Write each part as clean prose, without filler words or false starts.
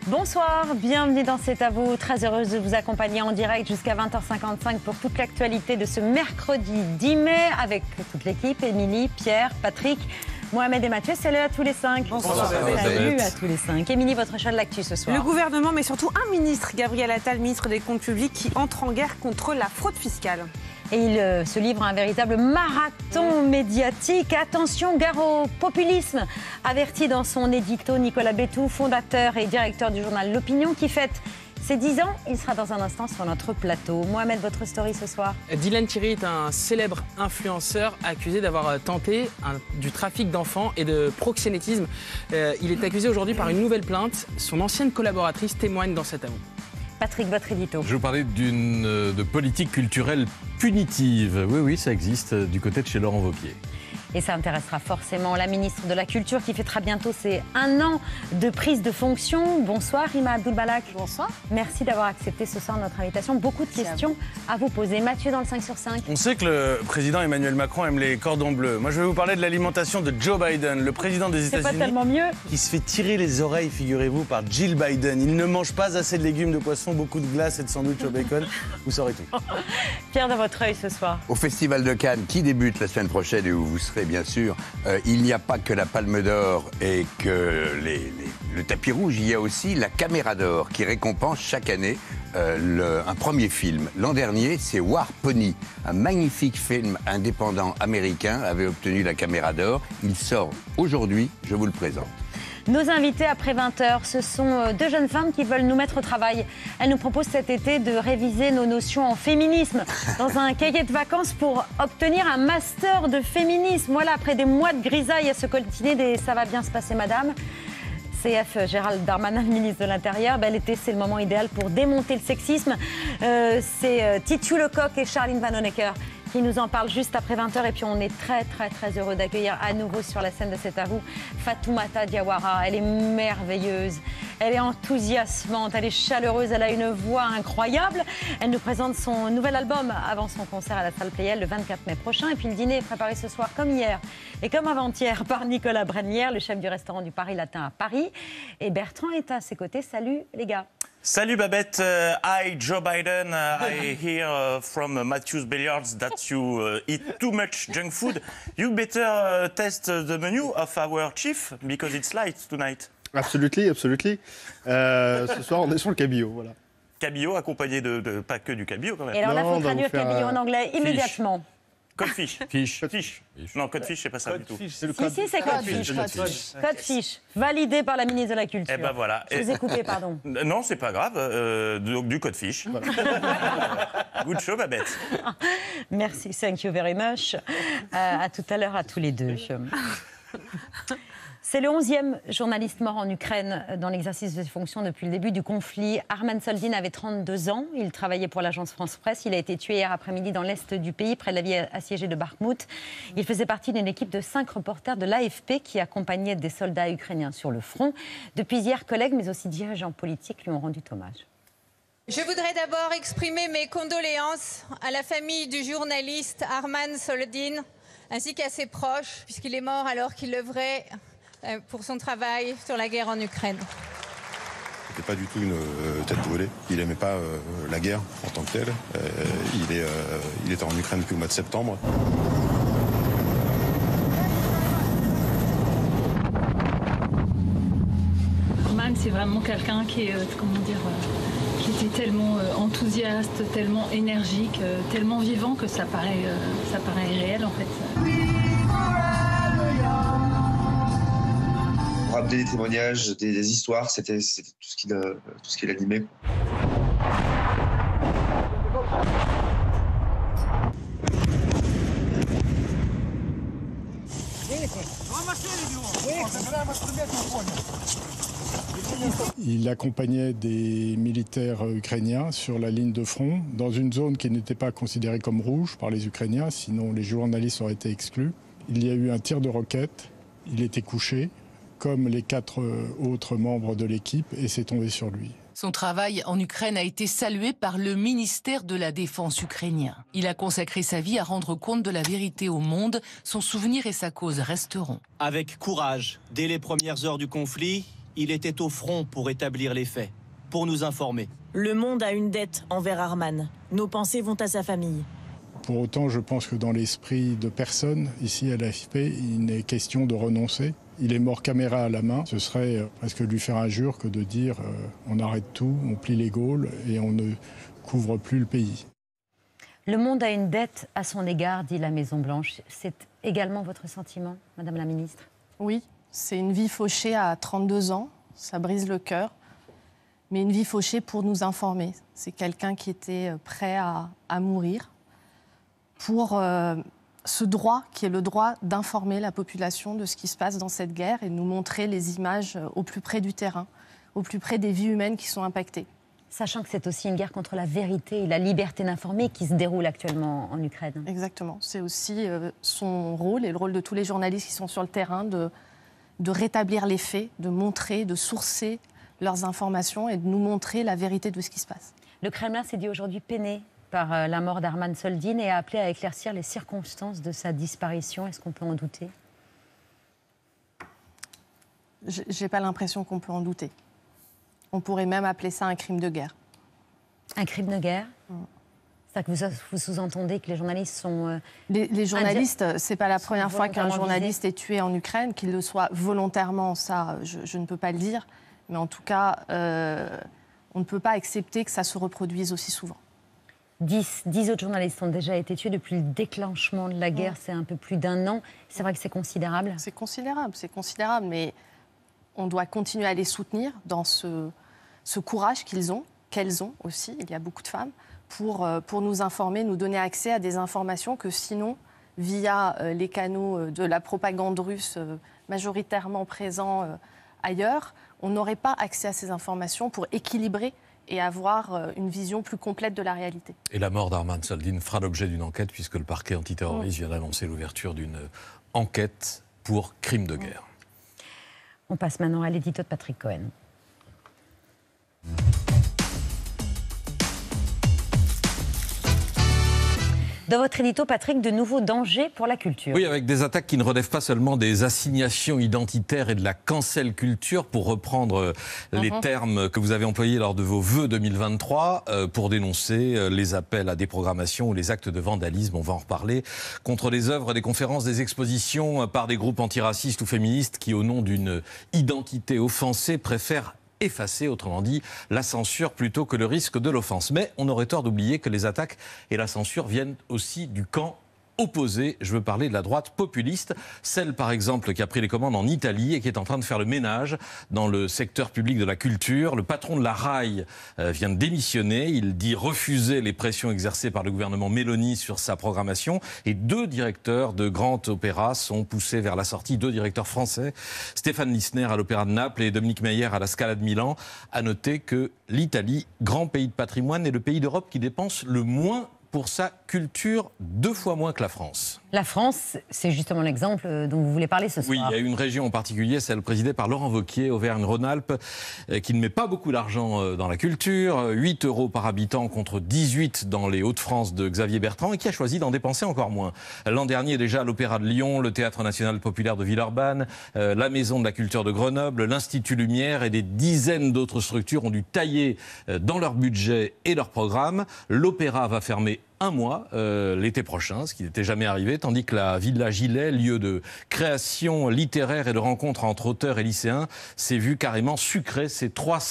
Bonsoir, bienvenue dans C'est à vous. Très heureuse de vous accompagner en direct jusqu'à 20h55 pour toute l'actualité de ce mercredi 10 mai avec toute l'équipe, Émilie, Pierre, Patrick, Mohamed et Mathieu. Salut à tous les 5. Bonsoir. Salut à tous les 5. Émilie, votre chat de l'actu ce soir. Le gouvernement, mais surtout un ministre, Gabriel Attal, ministre des Comptes publics, qui entre en guerre contre la fraude fiscale. Et il se livre à un véritable marathon médiatique. Attention, gare au populisme, averti dans son édito Nicolas Bétou, fondateur et directeur du journal L'Opinion, qui fête ses 10 ans. Il sera dans un instant sur notre plateau. Mohamed, votre story ce soir. Dylan Thierry est un célèbre influenceur accusé d'avoir tenté du trafic d'enfants et de proxénétisme. Il est accusé aujourd'hui par une nouvelle plainte. Son ancienne collaboratrice témoigne dans cet avou. Patrick, votre édito. Je vais vous parler de politique culturelle punitive. Oui, ça existe du côté de chez Laurent Wauquiez. Et ça intéressera forcément la ministre de la Culture qui fêtera bientôt ses 1 an de prise de fonction. Bonsoir Rima Abdul-Balak. Bonsoir. Merci d'avoir accepté ce soir notre invitation. Beaucoup de questions à vous poser. Mathieu dans le 5 sur 5. On sait que le président Emmanuel Macron aime les cordons bleus. Moi je vais vous parler de l'alimentation de Joe Biden, le président des C'est États-Unis. pas tellement mieux. Qui se fait tirer les oreilles, figurez-vous, par Jill Biden. Il ne mange pas assez de légumes, de poissons, beaucoup de glace et de sandwich au bacon. Vous saurez tout. Pierre dans votre œil ce soir. Au Festival de Cannes, qui débute la semaine prochaine et où vous serez bien sûr, il n'y a pas que la Palme d'Or et que le tapis rouge, il y a aussi la Caméra d'Or qui récompense chaque année un premier film. L'an dernier, c'est War Pony, un magnifique film indépendant américain, avait obtenu la Caméra d'Or. Il sort aujourd'hui, je vous le présente. Nos invités après 20h, ce sont 2 jeunes femmes qui veulent nous mettre au travail. Elles nous proposent cet été de réviser nos notions en féminisme dans un cahier de vacances pour obtenir un master de féminisme. Voilà, après des mois de grisaille à se coltiner des « ça va bien se passer madame », CF Gérald Darmanin, le ministre de l'Intérieur, l'été c'est le moment idéal pour démonter le sexisme. C'est Titu Lecoq et Charline Vanhoenacker qui nous en parlent juste après 20h. Et puis on est très heureux d'accueillir à nouveau sur la scène de C'est à vous Fatoumata Diawara. Elle est merveilleuse, elle est enthousiasmante, elle est chaleureuse, elle a une voix incroyable. Elle nous présente son nouvel album avant son concert à la salle Playel le 24 mai prochain. Et puis le dîner est préparé ce soir comme hier et comme avant-hier par Nicolas Brennière, le chef du restaurant du Paris Latin à Paris. Et Bertrand est à ses côtés. Salut les gars. Salut Babette, hi Joe Biden, I hear from Matthew's Billiards that you eat too much junk food. You better test the menu of our chief because it's light tonight. Absolutely. Ce soir, on est sur le cabillaud, voilà. Cabillaud accompagné de pas que du cabillaud quand même. Et alors là, il Non, faut on va traduire vous faire cabillaud en anglais immédiatement. Codfish. Fiche. Non, codfish, c'est pas ça du tout. C'est le Si, c'est Codfish. Codfish, validé par la ministre de la Culture. Eh ben voilà. Je vous ai coupé, pardon. Non, c'est pas grave. Donc du codfish. Good show, Babette. Merci, thank you very much. À tout à l'heure à tous les deux. C'est le 11e journaliste mort en Ukraine dans l'exercice de ses fonctions depuis le début du conflit. Arman Soldin avait 32 ans. Il travaillait pour l'agence France-Presse. Il a été tué hier après-midi dans l'est du pays, près de la ville assiégée de Bakhmout. Il faisait partie d'une équipe de 5 reporters de l'AFP qui accompagnaient des soldats ukrainiens sur le front. Depuis hier, collègues, mais aussi dirigeants politiques lui ont rendu hommage. Je voudrais d'abord exprimer mes condoléances à la famille du journaliste Arman Soldin, ainsi qu'à ses proches, puisqu'il est mort alors qu'il œuvrait pour son travail sur la guerre en Ukraine. C'était pas du tout une tête brûlée. Il aimait pas la guerre en tant que telle. Il était en Ukraine depuis le mois de septembre. Arman, c'est vraiment quelqu'un qui est, qui était tellement enthousiaste, tellement énergique, tellement vivant que ça paraît réel en fait. Ramener des témoignages, des histoires, c'était tout ce qui l'animait. Il accompagnait des militaires ukrainiens sur la ligne de front, dans une zone qui n'était pas considérée comme rouge par les Ukrainiens, sinon les journalistes auraient été exclus. Il y a eu un tir de roquette, il était couché, comme les 4 autres membres de l'équipe, et c'est tombé sur lui. Son travail en Ukraine a été salué par le ministère de la Défense ukrainien. Il a consacré sa vie à rendre compte de la vérité au monde. Son souvenir et sa cause resteront. Avec courage, dès les premières heures du conflit, Il était au front pour établir les faits, pour nous informer. Le monde a une dette envers Arman. Nos pensées vont à sa famille. Pour autant, je pense que dans l'esprit de personne, ici à l'AFP, il n'est question de renoncer. Il est mort caméra à la main. Ce serait presque lui faire injure que de dire on arrête tout, on plie les Gaules et on ne couvre plus le pays. Le monde a une dette à son égard, dit la Maison-Blanche. C'est également votre sentiment, Madame la Ministre? Oui, c'est une vie fauchée à 32 ans. Ça brise le cœur. Mais une vie fauchée pour nous informer. C'est quelqu'un qui était prêt à mourir pour ce droit qui est le droit d'informer la population de ce qui se passe dans cette guerre et de nous montrer les images au plus près du terrain, au plus près des vies humaines qui sont impactées. Sachant que c'est aussi une guerre contre la vérité et la liberté d'informer qui se déroule actuellement en Ukraine. Exactement. C'est aussi son rôle et le rôle de tous les journalistes qui sont sur le terrain de rétablir les faits, de montrer, de sourcer leurs informations et de nous montrer la vérité de ce qui se passe. Le Kremlin s'est dit aujourd'hui peiné par la mort d'Arman Soldin et a appelé à éclaircir les circonstances de sa disparition. Est-ce qu'on peut en douter? J'ai pas l'impression qu'on peut en douter. On pourrait même appeler ça un crime de guerre. Un crime de guerre? C'est-à-dire que vous sous-entendez que les journalistes sont... Les journalistes, c'est pas la première fois qu'un journaliste est tué en Ukraine, qu'il le soit volontairement, ça, je ne peux pas le dire. Mais en tout cas, on ne peut pas accepter que ça se reproduise aussi souvent. 10 autres journalistes ont déjà été tués depuis le déclenchement de la guerre, c'est un peu plus d'1 an. C'est vrai que c'est considérable. C'est considérable, mais on doit continuer à les soutenir dans ce courage qu'elles ont aussi, il y a beaucoup de femmes, pour nous informer, nous donner accès à des informations que sinon, via les canaux de la propagande russe majoritairement présents ailleurs, on n'aurait pas accès à ces informations pour équilibrer et avoir une vision plus complète de la réalité. Et la mort d'Arman Soldin fera l'objet d'une enquête puisque le parquet antiterroriste vient d'annoncer l'ouverture d'une enquête pour crime de guerre. On passe maintenant à l'édito de Patrick Cohen. Dans votre édito, Patrick, de nouveaux dangers pour la culture. Oui, avec des attaques qui ne relèvent pas seulement des assignations identitaires et de la cancel culture, pour reprendre les termes que vous avez employés lors de vos vœux 2023, pour dénoncer les appels à déprogrammation ou les actes de vandalisme, on va en reparler, contre les œuvres, des conférences, des expositions par des groupes antiracistes ou féministes qui, au nom d'une identité offensée, préfèrent effacer, autrement dit, la censure plutôt que le risque de l'offense. Mais on aurait tort d'oublier que les attaques et la censure viennent aussi du camp opposé. Je veux parler de la droite populiste, celle par exemple qui a pris les commandes en Italie et qui est en train de faire le ménage dans le secteur public de la culture. Le patron de la RAI vient de démissionner. Il dit refuser les pressions exercées par le gouvernement Meloni sur sa programmation. Et 2 directeurs de grand opéra sont poussés vers la sortie. 2 directeurs français, Stéphane Lissner à l'Opéra de Naples et Dominique Meyer à la Scala de Milan. À noter que l'Italie, grand pays de patrimoine, est le pays d'Europe qui dépense le moins pour sa culture, 2 fois moins que la France. La France, c'est justement l'exemple dont vous voulez parler ce soir. Oui, il y a une région en particulier, celle présidée par Laurent Wauquiez, Auvergne-Rhône-Alpes, qui ne met pas beaucoup d'argent dans la culture, 8 € par habitant contre 18 dans les Hauts-de-France de Xavier Bertrand, et qui a choisi d'en dépenser encore moins. L'an dernier déjà, l'Opéra de Lyon, le Théâtre National Populaire de Villeurbanne, la Maison de la Culture de Grenoble, l'Institut Lumière et des dizaines d'autres structures ont dû tailler dans leur budget et leur programme. L'Opéra va fermer 1 mois l'été prochain, ce qui n'était jamais arrivé, tandis que la Villa Gilet, lieu de création littéraire et de rencontres entre auteurs et lycéens, s'est vu carrément sucrer ses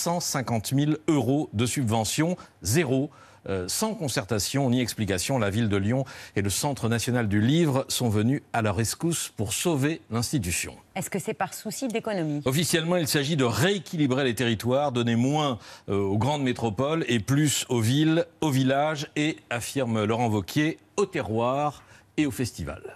350 000 € de subvention, zéro. Sans concertation ni explication, la ville de Lyon et le Centre national du livre sont venus à leur rescousse pour sauver l'institution. Est-ce que c'est par souci d'économie? Officiellement, il s'agit de rééquilibrer les territoires, donner moins aux grandes métropoles et plus aux villes, aux villages et, affirme Laurent Wauquiez, au terroir et au festival.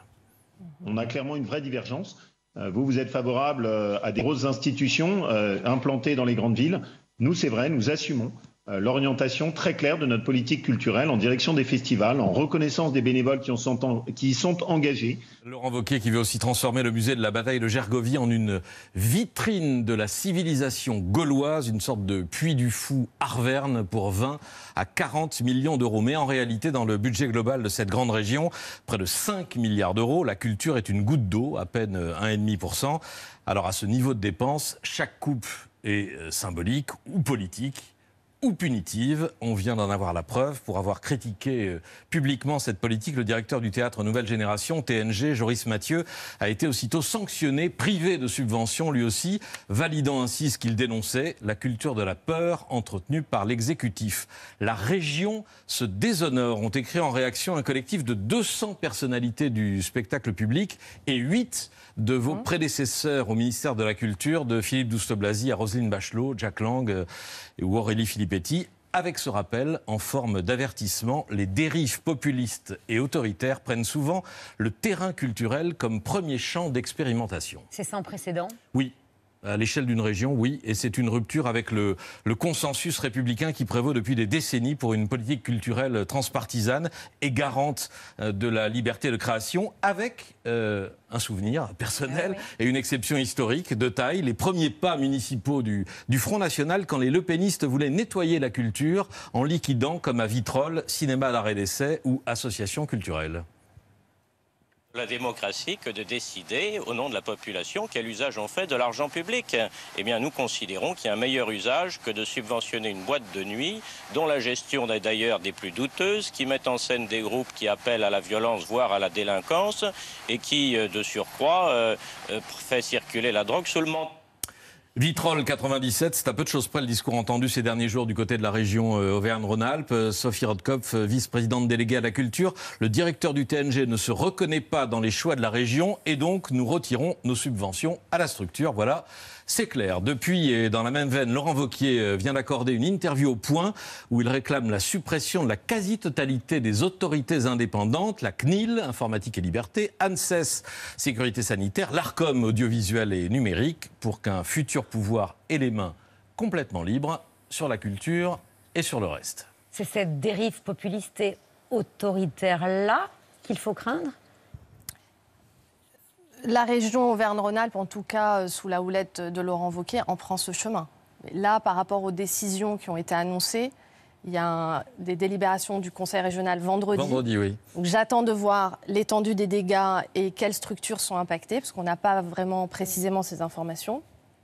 On a clairement une vraie divergence. Vous êtes favorable à des grosses institutions implantées dans les grandes villes. Nous, c'est vrai, nous assumons l'orientation très claire de notre politique culturelle en direction des festivals, en reconnaissance des bénévoles qui y sont engagés. Laurent Wauquiez qui veut aussi transformer le musée de la bataille de Gergovie en une vitrine de la civilisation gauloise, une sorte de Puy du Fou Arverne pour 20 à 40 millions d'euros. Mais en réalité, dans le budget global de cette grande région, près de 5 milliards d'euros, la culture est une goutte d'eau, à peine 1,5%. Alors à ce niveau de dépenses, chaque coupe est symbolique ou politique ou punitive. On vient d'en avoir la preuve. Pour avoir critiqué publiquement cette politique, le directeur du théâtre Nouvelle Génération, TNG, Joris Mathieu, a été aussitôt sanctionné, privé de subventions lui aussi, validant ainsi ce qu'il dénonçait, la culture de la peur entretenue par l'exécutif. La région se déshonore, ont écrit en réaction un collectif de 200 personnalités du spectacle public et 8 de vos prédécesseurs au ministère de la Culture, de Philippe Douste-Blazy à Roselyne Bachelot, Jack Lang ou Aurélie Filippetti, avec ce rappel en forme d'avertissement, les dérives populistes et autoritaires prennent souvent le terrain culturel comme premier champ d'expérimentation. C'est sans précédent ? Oui. À l'échelle d'une région, oui, et c'est une rupture avec le consensus républicain qui prévaut depuis des décennies pour une politique culturelle transpartisane et garante de la liberté de création, avec un souvenir personnel et une exception historique de taille, les premiers pas municipaux du Front National quand les lepénistes voulaient nettoyer la culture en liquidant, comme à Vitrolles, cinéma d'arrêt d'essai ou association culturelle. La démocratie que de décider, au nom de la population, quel usage on fait de l'argent public. Eh bien, nous considérons qu'il y a un meilleur usage que de subventionner une boîte de nuit, dont la gestion est d'ailleurs des plus douteuses, qui met en scène des groupes qui appellent à la violence, voire à la délinquance, et qui, de surcroît, fait circuler la drogue sous le manteau. Vitrolles 97, c'est à peu de choses près le discours entendu ces derniers jours du côté de la région Auvergne-Rhône-Alpes. Sophie Rotkopf, vice-présidente déléguée à la culture. Le directeur du TNG ne se reconnaît pas dans les choix de la région et donc nous retirons nos subventions à la structure. Voilà, c'est clair. Depuis, et dans la même veine, Laurent Wauquiez vient d'accorder une interview au Point où il réclame la suppression de la quasi-totalité des autorités indépendantes, la CNIL, Informatique et Liberté, ANSES, Sécurité Sanitaire, l'ARCOM, Audiovisuel et Numérique, pour qu'un futur pouvoir ait les mains complètement libres sur la culture et sur le reste. C'est cette dérive populiste et autoritaire-là qu'il faut craindre ? La région Auvergne-Rhône-Alpes, en tout cas sous la houlette de Laurent Wauquiez, en prend ce chemin. Là, par rapport aux décisions qui ont été annoncées, il y a des délibérations du Conseil régional vendredi. Vendredi, oui. Donc j'attends de voir l'étendue des dégâts et quelles structures sont impactées, parce qu'on n'a pas vraiment précisément ces informations.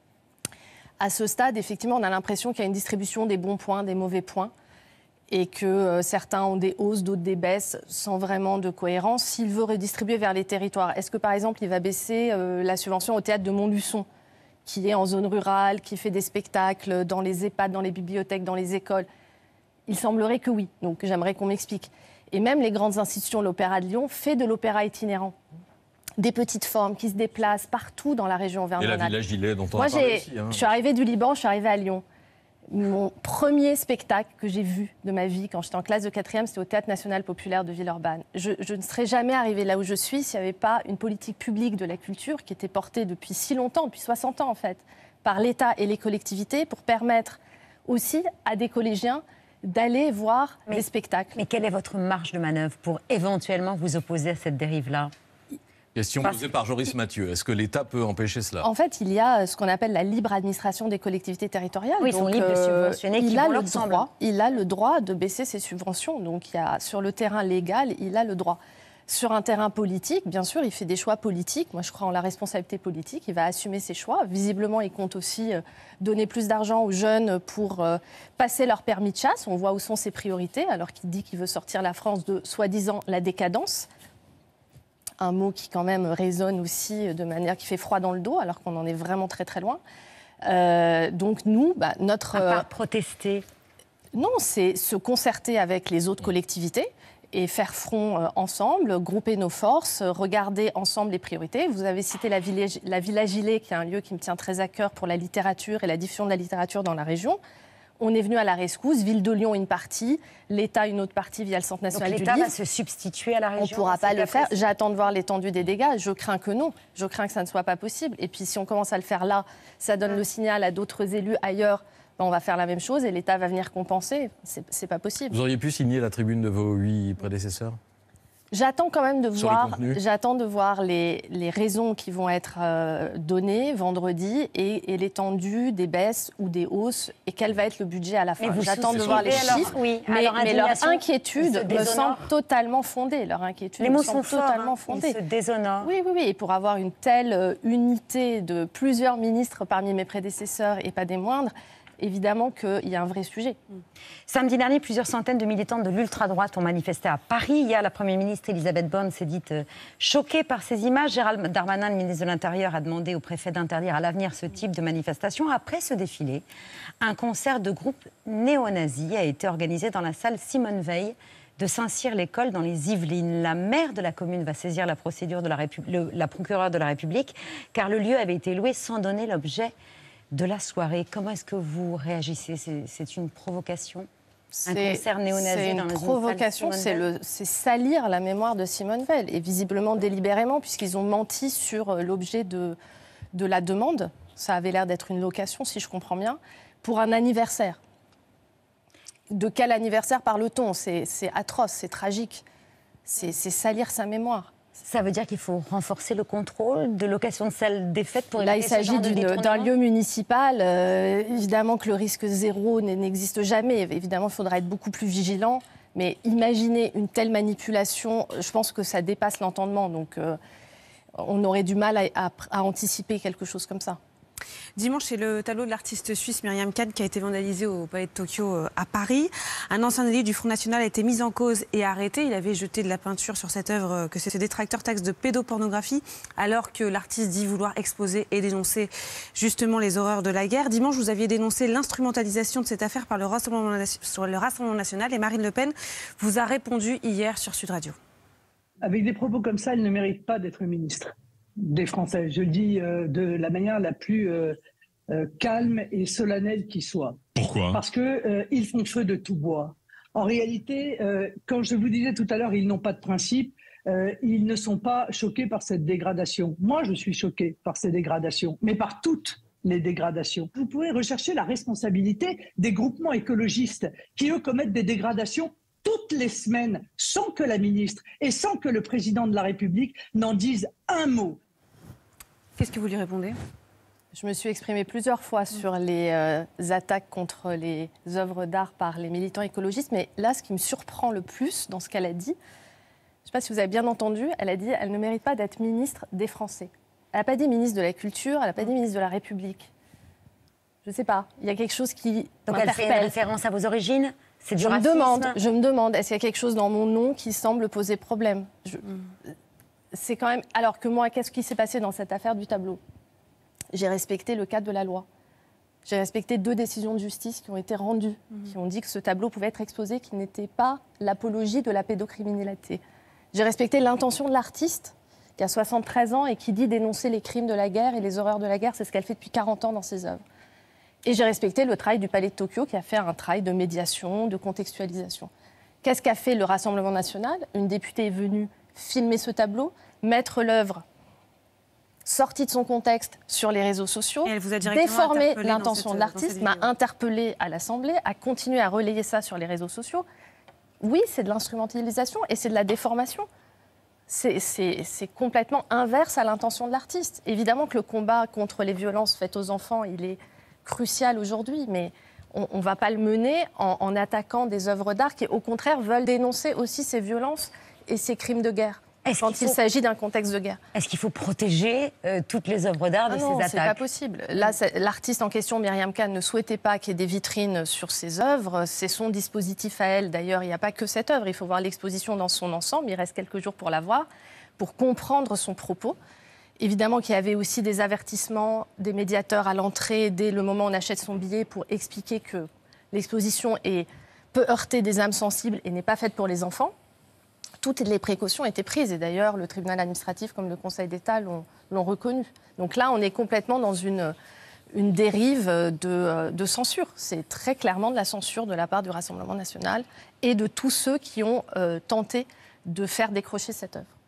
À ce stade, effectivement, on a l'impression qu'il y a une distribution des bons points, des mauvais points, et que certains ont des hausses, d'autres des baisses, sans vraiment de cohérence. S'il veut redistribuer vers les territoires, est-ce que, par exemple, il va baisser la subvention au théâtre de Montluçon, qui est en zone rurale, qui fait des spectacles dans les EHPAD, dans les bibliothèques, dans les écoles? Il semblerait que oui, donc j'aimerais qu'on m'explique. Et même les grandes institutions, l'Opéra de Lyon, fait de l'opéra itinérant. Des petites formes qui se déplacent partout dans la région Auvergne-Rhône-Alpes. Et la Villa Gilet dont on Moi, a parlé aussi. Je suis arrivée du Liban, je suis arrivée à Lyon. Mon premier spectacle que j'ai vu de ma vie, quand j'étais en classe de 4e, c'était au Théâtre National Populaire de Villeurbanne. Je ne serais jamais arrivée là où je suis s'il n'y avait pas une politique publique de la culture qui était portée depuis si longtemps, depuis 60 ans en fait, par l'État et les collectivités pour permettre aussi à des collégiens d'aller voir des spectacles. Mais quelle est votre marge de manœuvre pour éventuellement vous opposer à cette dérive-là ? Question posée par Joris Mathieu. Est-ce que l'État peut empêcher cela ? En fait, il y a ce qu'on appelle la libre administration des collectivités territoriales. Oui, ils sont libres de subventionner qui vont leur sembler. Il a le droit de baisser ses subventions. Donc, sur le terrain légal, il a le droit. Sur un terrain politique, bien sûr, il fait des choix politiques. Moi, je crois en la responsabilité politique. Il va assumer ses choix. Visiblement, il compte aussi donner plus d'argent aux jeunes pour passer leur permis de chasse. On voit où sont ses priorités, alors qu'il dit qu'il veut sortir la France de, soi-disant, la décadence. Un mot qui quand même résonne aussi de manière qui fait froid dans le dos, alors qu'on en est vraiment très très loin. Donc nous, notre... À part protester. Non, c'est se concerter avec les autres collectivités et faire front ensemble, grouper nos forces, regarder ensemble les priorités. Vous avez cité la Villa Gilet, qui est un lieu qui me tient très à cœur pour la littérature et la diffusion de la littérature dans la région. On est venu à la rescousse, Ville de Lyon une partie, l'État une autre partie via le Centre national du livre. Donc l'État va se substituer à la région. On ne pourra pas le faire. J'attends de voir l'étendue des dégâts. Je crains que non. Je crains que ça ne soit pas possible. Et puis si on commence à le faire là, ça donne le signal à d'autres élus ailleurs. On va faire la même chose et l'État va venir compenser. C'est pas possible. Vous auriez pu signer la tribune de vos 8 prédécesseurs ? J'attends quand même de Sur le voir, contenu. les raisons qui vont être données vendredi et l'étendue des baisses ou des hausses et quel va être le budget à la fin. J'attends de voir les chiffres, mais leur inquiétude me semble totalement fondée. Leur inquiétude les mots me semble sont forts, totalement fondée. Ils se déshonorent. Oui. Et pour avoir une telle unité de plusieurs ministres parmi mes prédécesseurs et pas des moindres, évidemment qu'il y a un vrai sujet. Samedi dernier, plusieurs centaines de militantes de l'ultra-droite ont manifesté à Paris. Hier, la Première ministre Elisabeth Borne s'est dite choquée par ces images. Gérald Darmanin, le ministre de l'Intérieur, a demandé au préfet d'interdire à l'avenir ce type de manifestation. Après ce défilé, un concert de groupe néo-nazi a été organisé dans la salle Simone Veil de Saint-Cyr-l'École dans les Yvelines. La maire de la commune va saisir la procédure de la procureure de la République, car le lieu avait été loué sans donner l'objet de la soirée. Comment est-ce que vous réagissez? C'est une provocation? Un concert néo-nazi C'est une provocation, c'est salir la mémoire de Simone Veil, et visiblement délibérément, puisqu'ils ont menti sur l'objet de la demande. Ça avait l'air d'être une location, si je comprends bien, pour un anniversaire. De quel anniversaire parle-t-on? C'est atroce, c'est tragique. C'est salir sa mémoire. Ça veut dire qu'il faut renforcer le contrôle de location de salles des fêtes pour là, il s'agit d'un lieu municipal. Évidemment que le risque zéro n'existe jamais. Évidemment, il faudra être beaucoup plus vigilant. Mais imaginer une telle manipulation, je pense que ça dépasse l'entendement. Donc, on aurait du mal à anticiper quelque chose comme ça. Dimanche, c'est le tableau de l'artiste suisse Myriam Kann qui a été vandalisé au Palais de Tokyo à Paris. Un ancien élu du Front National a été mis en cause et arrêté. Il avait jeté de la peinture sur cette œuvre que ses détracteurs taxent de pédopornographie, alors que l'artiste dit vouloir exposer et dénoncer justement les horreurs de la guerre. Dimanche, vous aviez dénoncé l'instrumentalisation de cette affaire par le Rassemblement national et Marine Le Pen vous a répondu hier sur Sud Radio. Avec des propos comme ça, elle ne mérite pas d'être ministre des Français. Je le dis de la manière la plus calme et solennelle qui soit. Pourquoi? Parce qu'ils font feu de tout bois. En réalité, quand je vous disais tout à l'heure, ils n'ont pas de principe, ils ne sont pas choqués par cette dégradation. Moi, je suis choquée par ces dégradations, mais par toutes les dégradations. Vous pouvez rechercher la responsabilité des groupements écologistes qui, eux, commettent des dégradations toutes les semaines, sans que la ministre et sans que le président de la République n'en dise un mot. Qu'est-ce que vous lui répondez? Je me suis exprimée plusieurs fois sur les attaques contre les œuvres d'art par les militants écologistes, mais là, ce qui me surprend le plus dans ce qu'elle a dit, je ne sais pas si vous avez bien entendu, elle a dit qu'elle ne mérite pas d'être ministre des Français. Elle n'a pas dit ministre de la Culture, elle n'a pas dit ministre de la République. Je ne sais pas, il y a quelque chose qui Donc elle fait une référence à vos origines? Je me demande, est-ce qu'il y a quelque chose dans mon nom qui semble poser problème? C'est quand même... Alors que moi, qu'est-ce qui s'est passé dans cette affaire du tableau? J'ai respecté le cadre de la loi. J'ai respecté 2 décisions de justice qui ont été rendues, qui ont dit que ce tableau pouvait être exposé, qui n'était pas l'apologie de la pédocriminalité. J'ai respecté l'intention de l'artiste, qui a 73 ans et qui dit dénoncer les crimes de la guerre et les horreurs de la guerre. C'est ce qu'elle fait depuis 40 ans dans ses œuvres. Et j'ai respecté le travail du Palais de Tokyo qui a fait un travail de médiation, de contextualisation. Qu'est-ce qu'a fait le Rassemblement national? Une députée est venue filmer ce tableau, mettre l'œuvre sortie de son contexte sur les réseaux sociaux, déformer l'intention de l'artiste, m'a interpellée à l'Assemblée, a continué à relayer ça sur les réseaux sociaux. Oui, c'est de l'instrumentalisation et c'est de la déformation. C'est complètement inverse à l'intention de l'artiste. Évidemment que le combat contre les violences faites aux enfants, il est crucial aujourd'hui, mais on ne va pas le mener en attaquant des œuvres d'art qui, au contraire, veulent dénoncer aussi ces violences et ces crimes de guerre, quand il s'agit d'un contexte de guerre. Est-ce qu'il faut protéger toutes les œuvres d'art de ces attaques? Non, c'est pas possible. Là, l'artiste en question, Myriam Kann, ne souhaitait pas qu'il y ait des vitrines sur ses œuvres. C'est son dispositif à elle. D'ailleurs, il n'y a pas que cette œuvre. Il faut voir l'exposition dans son ensemble. Il reste quelques jours pour la voir, pour comprendre son propos. Évidemment qu'il y avait aussi des avertissements des médiateurs à l'entrée, dès le moment où on achète son billet, pour expliquer que l'exposition peut heurter des âmes sensibles et n'est pas faite pour les enfants. Toutes les précautions étaient prises. Et d'ailleurs, le tribunal administratif comme le Conseil d'État l'ont reconnu. Donc là, on est complètement dans une dérive de censure. C'est très clairement de la censure de la part du Rassemblement national et de tous ceux qui ont tenté de faire décrocher cette œuvre.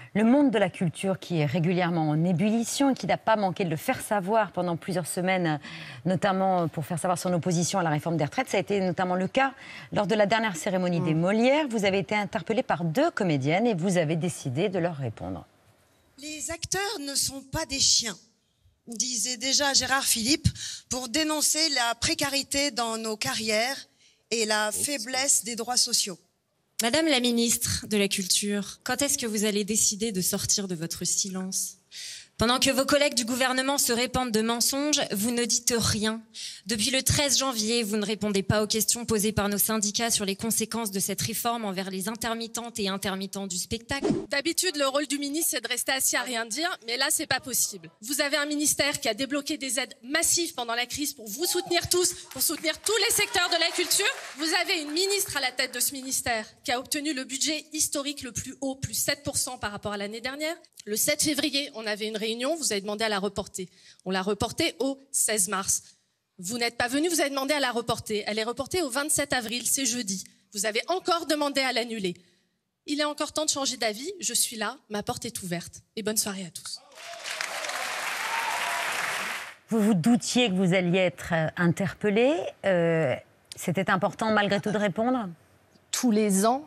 Le monde de la culture qui est régulièrement en ébullition et qui n'a pas manqué de le faire savoir pendant plusieurs semaines, notamment pour faire savoir son opposition à la réforme des retraites. Ça a été notamment le cas lors de la dernière cérémonie des Molières. Vous avez été interpellée par 2 comédiennes et vous avez décidé de leur répondre. Les acteurs ne sont pas des chiens, disait déjà Gérard Philippe, pour dénoncer la précarité dans nos carrières et la faiblesse des droits sociaux. Madame la ministre de la Culture, quand est-ce que vous allez décider de sortir de votre silence ? Pendant que vos collègues du gouvernement se répandent de mensonges, vous ne dites rien. Depuis le 13 janvier, vous ne répondez pas aux questions posées par nos syndicats sur les conséquences de cette réforme envers les intermittentes et intermittents du spectacle. D'habitude, le rôle du ministre, c'est de rester assis à rien dire, mais là, c'est pas possible. Vous avez un ministère qui a débloqué des aides massives pendant la crise pour vous soutenir tous, pour soutenir tous les secteurs de la culture. Vous avez une ministre à la tête de ce ministère qui a obtenu le budget historique le plus haut, plus 7% par rapport à l'année dernière. Le 7 février, on avait une réunion, vous avez demandé à la reporter. On l'a reportée au 16 mars. Vous n'êtes pas venu, vous avez demandé à la reporter. Elle est reportée au 27 avril, c'est jeudi. Vous avez encore demandé à l'annuler. Il est encore temps de changer d'avis, je suis là, ma porte est ouverte. Et bonne soirée à tous. Vous vous doutiez que vous alliez être interpellée. C'était important malgré tout de répondre ? Tous les ans...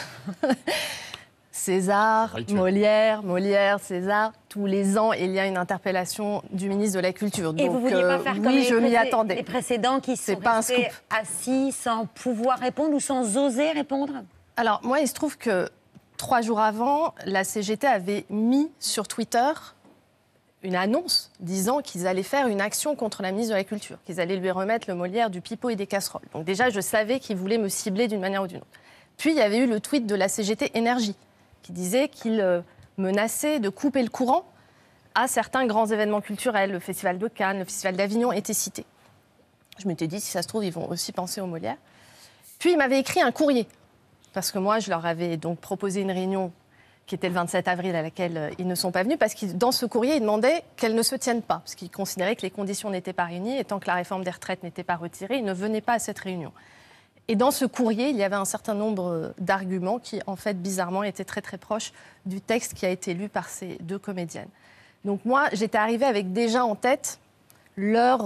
César, Molière, César, tous les ans, il y a une interpellation du ministre de la Culture. Et donc, vous ne vouliez pas faire comme je m'y attendais. Les précédents qui sont restés assis sans pouvoir répondre ou sans oser répondre ? Alors, moi, il se trouve que 3 jours avant, la CGT avait mis sur Twitter une annonce disant qu'ils allaient faire une action contre la ministre de la Culture, qu'ils allaient lui remettre le Molière du pipeau et des casseroles. Donc déjà, je savais qu'ils voulaient me cibler d'une manière ou d'une autre. Puis, il y avait eu le tweet de la CGT Énergie, qui disait qu'il menaçait de couper le courant à certains grands événements culturels. Le Festival de Cannes, le Festival d'Avignon étaient cités. Je m'étais dit, si ça se trouve, ils vont aussi penser aux Molières. Puis, ils m'avaient écrit un courrier, parce que moi, je leur avais donc proposé une réunion qui était le 27 avril, à laquelle ils ne sont pas venus, parce que dans ce courrier, ils demandaient qu'elle ne se tienne pas, parce qu'ils considéraient que les conditions n'étaient pas réunies, et tant que la réforme des retraites n'était pas retirée, ils ne venaient pas à cette réunion. Et dans ce courrier, il y avait un certain nombre d'arguments qui, en fait, bizarrement, étaient très, très proches du texte qui a été lu par ces 2 comédiennes. Donc moi, j'étais arrivée avec déjà en tête leurs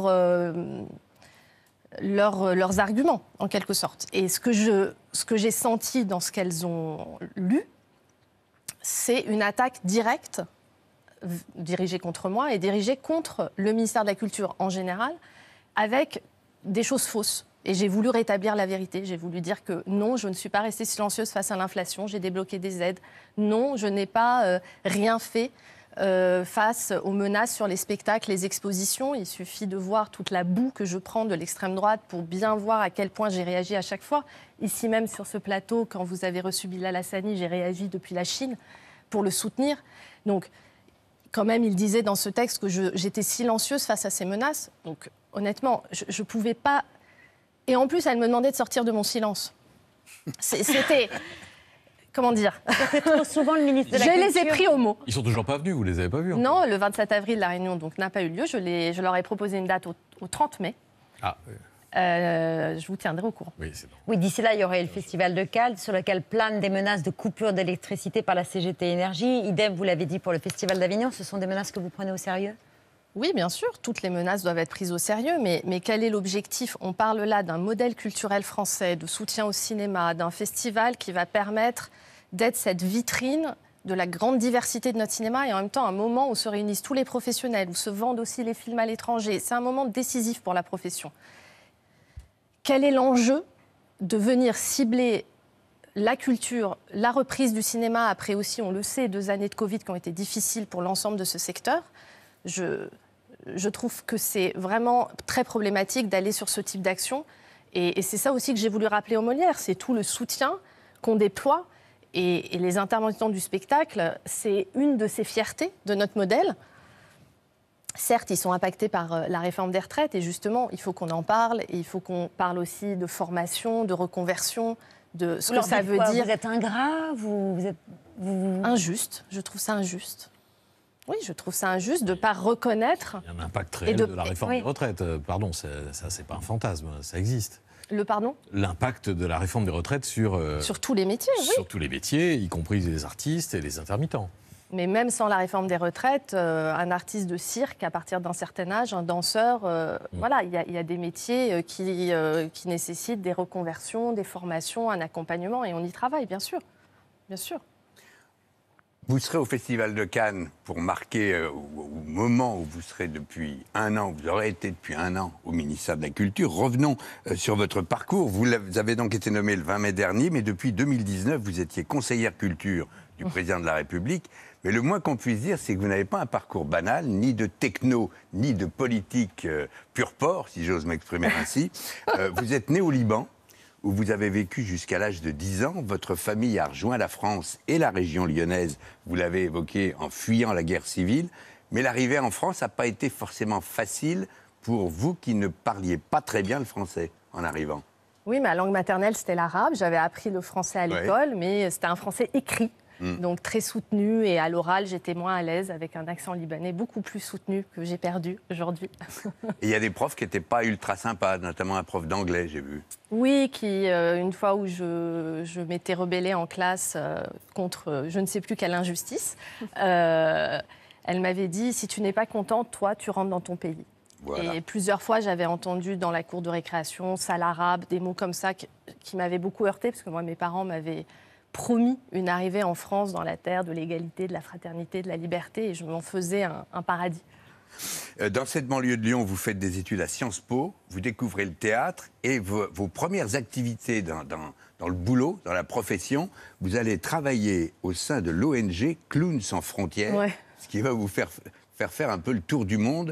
arguments, en quelque sorte. Et ce que j'ai senti dans ce qu'elles ont lu, c'est une attaque directe dirigée contre moi et dirigée contre le ministère de la Culture en général, avec des choses fausses. Et j'ai voulu rétablir la vérité. J'ai voulu dire que non, je ne suis pas restée silencieuse face à l'inflation. J'ai débloqué des aides. Non, je n'ai pas rien fait face aux menaces sur les spectacles, les expositions. Il suffit de voir toute la boue que je prends de l'extrême droite pour bien voir à quel point j'ai réagi à chaque fois. Ici même sur ce plateau, quand vous avez reçu Bilal Hassani, j'ai réagi depuis la Chine pour le soutenir. Donc, quand même, il disait dans ce texte que j'étais silencieuse face à ces menaces. Donc, honnêtement, je ne pouvais pas... Et en plus, elle me demandait de sortir de mon silence. C'était... Comment dire ? C'est trop souvent le ministre de la Culture. Je les ai pris au mot. Ils sont toujours pas venus, vous les avez pas vus encore. Non, le 27 avril, la réunion n'a pas eu lieu. Je leur ai proposé une date au 30 mai. Ah, je vous tiendrai au courant. Oui, c'est bon. Oui, d'ici là, il y aurait le Festival de Cannes, sur lequel planent des menaces de coupure d'électricité par la CGT Énergie. Idem, vous l'avez dit, pour le Festival d'Avignon. Ce sont des menaces que vous prenez au sérieux ? Oui, bien sûr, toutes les menaces doivent être prises au sérieux, mais quel est l'objectif ? On parle là d'un modèle culturel français, de soutien au cinéma, d'un festival qui va permettre d'être cette vitrine de la grande diversité de notre cinéma et en même temps un moment où se réunissent tous les professionnels, où se vendent aussi les films à l'étranger. C'est un moment décisif pour la profession. Quel est l'enjeu de venir cibler la culture, la reprise du cinéma, après aussi, on le sait, 2 années de Covid qui ont été difficiles pour l'ensemble de ce secteur ? Je trouve que c'est vraiment très problématique d'aller sur ce type d'action. Et c'est ça aussi que j'ai voulu rappeler aux Molières, c'est tout le soutien qu'on déploie. Et les intervenants du spectacle, c'est une de ces fiertés de notre modèle. Certes, ils sont impactés par la réforme des retraites et justement, il faut qu'on en parle. Et il faut qu'on parle aussi de formation, de reconversion, de ce que ça veut dire. Vous êtes ingrat, Injuste, je trouve ça injuste. Oui, je trouve ça injuste de ne pas reconnaître... Il y a un impact réel de la réforme des retraites. Pardon, ça, c'est pas un fantasme, ça existe. Le pardon ? L'impact de la réforme des retraites sur... sur tous les métiers, oui. Sur tous les métiers, y compris les artistes et les intermittents. Mais même sans la réforme des retraites, un artiste de cirque, à partir d'un certain âge, un danseur, voilà, il y a des métiers qui nécessitent des reconversions, des formations, un accompagnement, et on y travaille, bien sûr. Bien sûr. Vous serez au Festival de Cannes pour marquer, au moment où vous serez depuis un an, vous aurez été depuis un an au ministère de la Culture. Revenons sur votre parcours. Vous avez donc été nommé le 20 mai dernier, mais depuis 2019, vous étiez conseillère culture du président de la République. Mais le moins qu'on puisse dire, c'est que vous n'avez pas un parcours banal, ni de techno, ni de politique pur porc, si j'ose m'exprimer ainsi. Vous êtes né au Liban, où vous avez vécu jusqu'à l'âge de 10 ans. Votre famille a rejoint la France et la région lyonnaise, vous l'avez évoqué, en fuyant la guerre civile. Mais l'arrivée en France n'a pas été forcément facile pour vous qui ne parliez pas très bien le français en arrivant. Oui, ma langue maternelle, c'était l'arabe. J'avais appris le français à l'école, mais c'était un français écrit. Donc très soutenu, et à l'oral, j'étais moins à l'aise avec un accent libanais beaucoup plus soutenu que j'ai perdu aujourd'hui. Et il y a des profs qui n'étaient pas ultra sympas, notamment un prof d'anglais, j'ai vu. Oui, qui, une fois où je m'étais rebellée en classe contre je ne sais plus quelle injustice, elle m'avait dit « Si tu n'es pas contente, toi, tu rentres dans ton pays ». Voilà. Et plusieurs fois, j'avais entendu dans la cour de récréation, sale arabe, des mots comme ça qui m'avaient beaucoup heurtée, parce que moi, mes parents m'avaient promis une arrivée en France dans la terre de l'égalité, de la fraternité, de la liberté, et je m'en faisais un paradis. Dans cette banlieue de Lyon, vous faites des études à Sciences Po, vous découvrez le théâtre, et vos premières activités dans le boulot, dans la profession, vous allez travailler au sein de l'ONG Clowns sans frontières, ce qui va vous faire un peu le tour du monde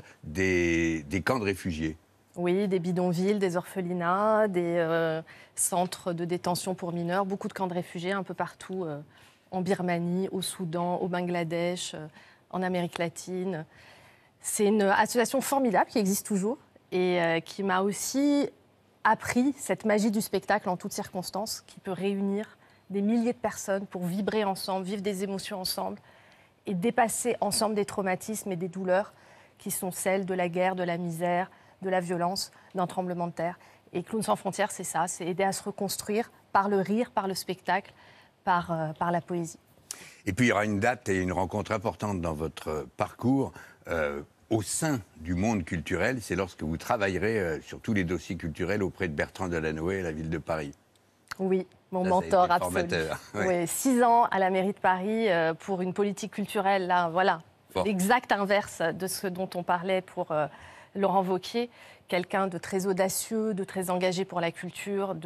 des camps de réfugiés. Oui, des bidonvilles, des orphelinats, des centres de détention pour mineurs, beaucoup de camps de réfugiés un peu partout, en Birmanie, au Soudan, au Bangladesh, en Amérique latine. C'est une association formidable qui existe toujours et qui m'a aussi appris cette magie du spectacle en toutes circonstances, qui peut réunir des milliers de personnes pour vibrer ensemble, vivre des émotions ensemble et dépasser ensemble des traumatismes et des douleurs qui sont celles de la guerre, de la misère, de la violence, d'un tremblement de terre. Et Clowns sans frontières, c'est ça, c'est aider à se reconstruire par le rire, par le spectacle, par la poésie. Et puis il y aura une date et une rencontre importante dans votre parcours au sein du monde culturel, c'est lorsque vous travaillerez sur tous les dossiers culturels auprès de Bertrand Delanoë à la ville de Paris. Oui, mon mentor absolu. Oui, 6 ans à la mairie de Paris pour une politique culturelle, là, voilà, l'exact inverse de ce dont on parlait pour Laurent Wauquiez, quelqu'un de très audacieux, de très engagé pour la culture,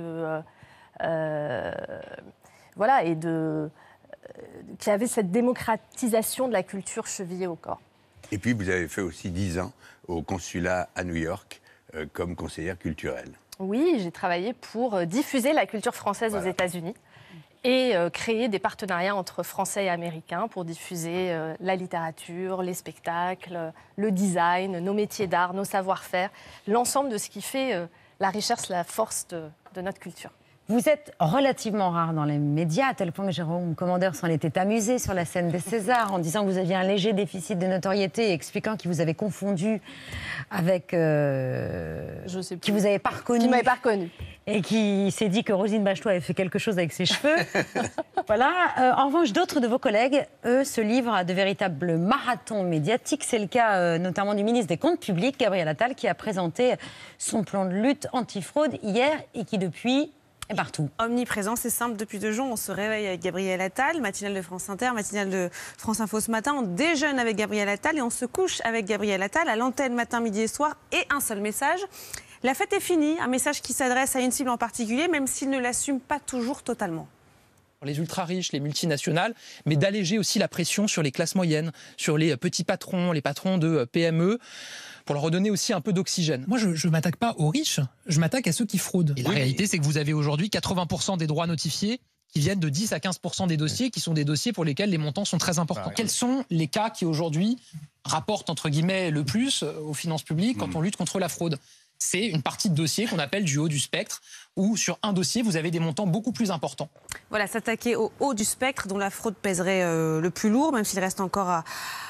voilà, et qui avait cette démocratisation de la culture chevillée au corps. Et puis vous avez fait aussi 10 ans au consulat à New York comme conseillère culturelle. Oui, j'ai travaillé pour diffuser la culture française aux États-Unis et créer des partenariats entre Français et Américains pour diffuser la littérature, les spectacles, le design, nos métiers d'art, nos savoir-faire, l'ensemble de ce qui fait la richesse, la force de notre culture. Vous êtes relativement rare dans les médias, à tel point que Jérôme Commandeur s'en était amusé sur la scène des Césars en disant que vous aviez un léger déficit de notoriété et expliquant qu'il vous avait confondu avec... qui vous avait pas reconnu. Qui m'avait pas reconnu. Et qui s'est dit que Roselyne Bachelot avait fait quelque chose avec ses cheveux. Voilà. En revanche, d'autres de vos collègues, eux, se livrent à de véritables marathons médiatiques. C'est le cas notamment du ministre des Comptes publics, Gabriel Attal, qui a présenté son plan de lutte antifraude hier et qui depuis... Et partout. Omniprésent, c'est simple. Depuis 2 jours, on se réveille avec Gabriel Attal, matinale de France Inter, matinale de France Info ce matin. On déjeune avec Gabriel Attal et on se couche avec Gabriel Attal à l'antenne matin, midi et soir. Et un seul message. La fête est finie. Un message qui s'adresse à une cible en particulier, même s'il ne l'assume pas toujours totalement. Les ultra-riches, les multinationales, mais d'alléger aussi la pression sur les classes moyennes, sur les petits patrons, les patrons de PME, pour leur redonner aussi un peu d'oxygène. Moi, je ne m'attaque pas aux riches, je m'attaque à ceux qui fraudent. Et la réalité, c'est que vous avez aujourd'hui 80% des droits notifiés qui viennent de 10 à 15% des dossiers, qui sont des dossiers pour lesquels les montants sont très importants. Quels sont les cas qui aujourd'hui rapportent, entre guillemets, le plus aux finances publiques quand on lutte contre la fraude ? c'est une partie de dossier qu'on appelle du haut du spectre, où sur un dossier, vous avez des montants beaucoup plus importants. Voilà, s'attaquer au haut du spectre, dont la fraude pèserait le plus lourd, même s'il reste encore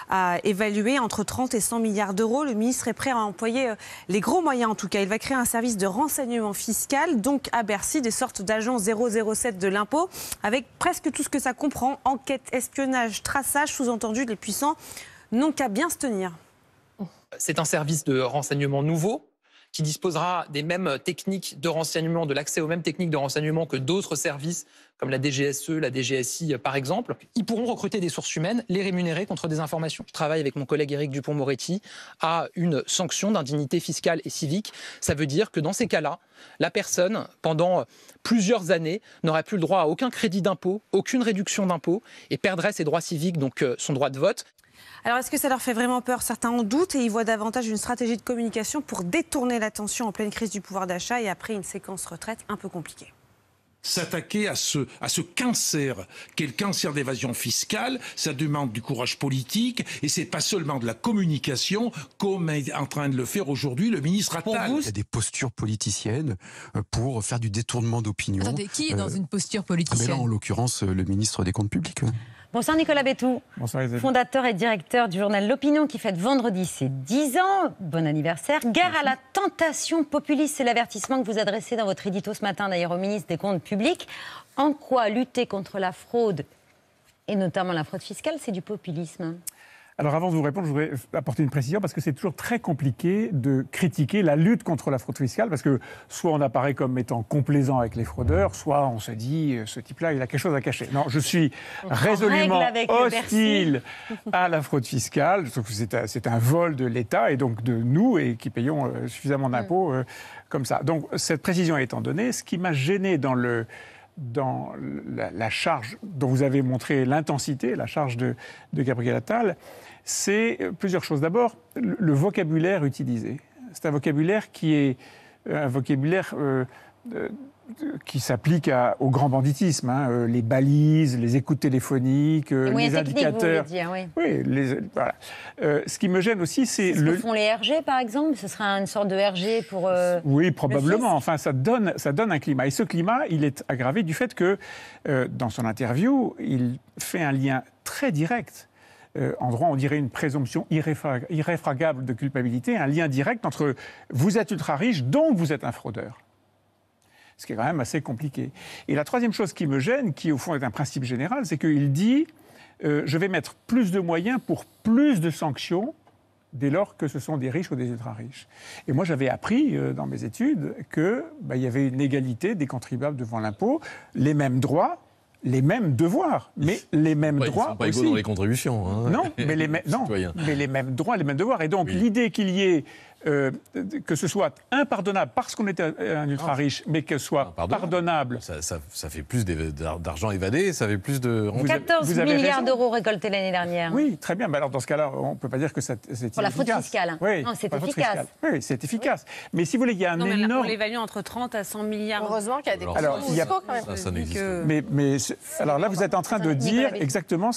à évaluer, entre 30 et 100 milliards d'euros. Le ministre est prêt à employer les gros moyens, en tout cas. Il va créer un service de renseignement fiscal, donc à Bercy, des sortes d'agents 007 de l'impôt, avec presque tout ce que ça comprend, enquête, espionnage, traçage, sous-entendu, les puissants n'ont qu'à bien se tenir. C'est un service de renseignement nouveau, qui disposera des mêmes techniques de renseignement, de l'accès aux mêmes techniques de renseignement que d'autres services, comme la DGSE, la DGSI par exemple. Ils pourront recruter des sources humaines, les rémunérer contre des informations. Je travaille avec mon collègue Éric Dupond-Moretti à une sanction d'indignité fiscale et civique. Ça veut dire que dans ces cas-là, la personne, pendant plusieurs années, n'aurait plus le droit à aucun crédit d'impôt, aucune réduction d'impôt et perdrait ses droits civiques, donc son droit de vote. Alors, est-ce que ça leur fait vraiment peur? Certains en doutent et ils voient davantage une stratégie de communication pour détourner l'attention en pleine crise du pouvoir d'achat et après une séquence retraite un peu compliquée. S'attaquer à ce cancer qu'est le cancer d'évasion fiscale, ça demande du courage politique et c'est pas seulement de la communication comme est en train de le faire aujourd'hui le ministre Attal. Il y a des postures politiciennes pour faire du détournement d'opinion. Attendez, qui est dans une posture politicienne? Là, en l'occurrence, le ministre des Comptes publics. Bonsoir Nicolas Bétou, fondateur et directeur du journal L'Opinion qui fête vendredi ses 10 ans. Bon anniversaire. Guerre à la tentation populiste, c'est l'avertissement que vous adressez dans votre édito ce matin d'ailleurs au ministre des Comptes publics. En quoi lutter contre la fraude, et notamment la fraude fiscale, c'est du populisme? Alors avant de vous répondre, je voudrais apporter une précision parce que c'est toujours très compliqué de critiquer la lutte contre la fraude fiscale parce que soit on apparaît comme étant complaisant avec les fraudeurs, soit on se dit ce type-là il a quelque chose à cacher. Non, je suis résolument hostile à la fraude fiscale. Je trouve que c'est un vol de l'État et donc de nous et qui payons suffisamment d'impôts comme ça. Donc cette précision étant donnée, ce qui m'a gêné dans la charge dont vous avez montré l'intensité, la charge de Gabriel Attal, c'est plusieurs choses. D'abord, le vocabulaire utilisé. C'est un vocabulaire qui est un vocabulaire qui s'applique au grand banditisme, hein, les balises, les écoutes téléphoniques, les indicateurs. Vous dire, oui. Oui, voilà. Ce qui me gêne aussi, c'est ce que font les RG, par exemple. Ce serait une sorte de RG pour. Oui, probablement. Enfin, ça donne un climat. Et ce climat, il est aggravé du fait que, dans son interview, il fait un lien très direct. En droit, on dirait une présomption irréfragable de culpabilité, un lien direct entre vous êtes ultra riche, donc vous êtes un fraudeur. Ce qui est quand même assez compliqué. Et la troisième chose qui me gêne, qui au fond est un principe général, c'est qu'il dit je vais mettre plus de moyens pour plus de sanctions dès lors que ce sont des riches ou des ultra riches. Et moi, j'avais appris dans mes études qu'il y avait une égalité des contribuables devant l'impôt, les mêmes droits, les mêmes devoirs, mais les mêmes droits ils sont pas aussi. égaux dans les contributions. Hein. Non, mais les mêmes droits, les mêmes devoirs. Et donc l'idée qu'il y ait que ce soit impardonnable parce qu'on était un ultra riche, mais que ce soit pardonnable. Ça fait plus d'argent évadé, ça fait plus de. 14 milliards d'euros récoltés l'année dernière. Oui, très bien. Mais alors dans ce cas-là, on ne peut pas dire que c'est inefficace. Pour la fraude fiscale. Oui, non, c'est efficace. Oui, c'est efficace. Mais si vous voulez, il y a un énorme. On l'évalue entre 30 à 100 milliards. Heureusement qu'il y a des contrôles fiscaux quand même. Ça n'existe pas. Alors là, vous êtes en train de dire exactement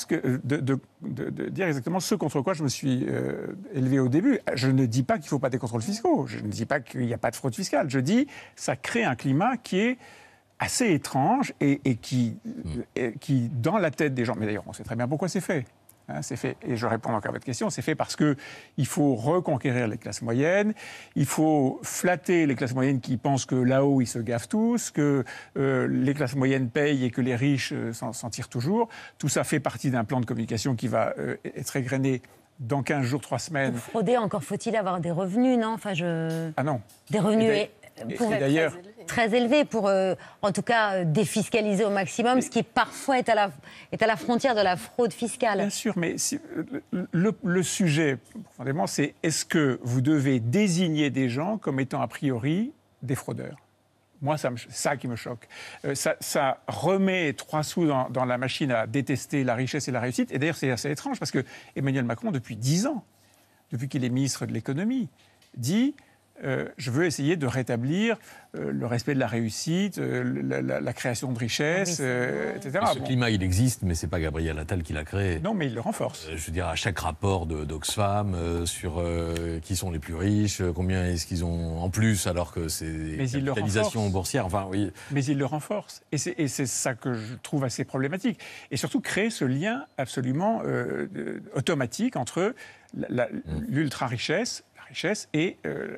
dire exactement ce contre quoi je me suis élevé au début. Je ne dis pas qu'il ne faut pas des contrôles fiscaux. Je ne dis pas qu'il n'y a pas de fraude fiscale. Je dis que ça crée un climat qui est assez étrange et qui, dans la tête des gens, mais d'ailleurs, on sait très bien pourquoi c'est fait. Hein, c'est fait, et je réponds encore à votre question, c'est fait parce qu'il faut reconquérir les classes moyennes, il faut flatter les classes moyennes qui pensent que là-haut, ils se gavent tous, que les classes moyennes payent et que les riches s'en tirent toujours. Tout ça fait partie d'un plan de communication qui va être égrené dans 15 jours, 3 semaines. Pour frauder, encore faut-il avoir des revenus, non? Ah non. Des revenus d'ailleurs très élevés pour, en tout cas, défiscaliser au maximum, ce qui parfois est à la frontière de la fraude fiscale. Bien sûr, mais le sujet, profondément, c'est est-ce que vous devez désigner des gens comme étant a priori des fraudeurs? Moi, c'est ça qui me choque. Ça remet 3 sous dans la machine à détester la richesse et la réussite. Et d'ailleurs, c'est assez étrange parce que Emmanuel Macron, depuis 10 ans, depuis qu'il est ministre de l'économie, dit je veux essayer de rétablir le respect de la réussite, la création de richesses, etc. Ce climat, il existe, mais ce n'est pas Gabriel Attal qui l'a créé. Non, mais il le renforce. Je veux dire, à chaque rapport d'Oxfam sur qui sont les plus riches, combien est-ce qu'ils ont en plus, alors que c'est des capitalisations boursières. Enfin, oui. Mais il le renforce. Et c'est ça que je trouve assez problématique. Et surtout, créer ce lien absolument automatique entre l'ultra-richesse, et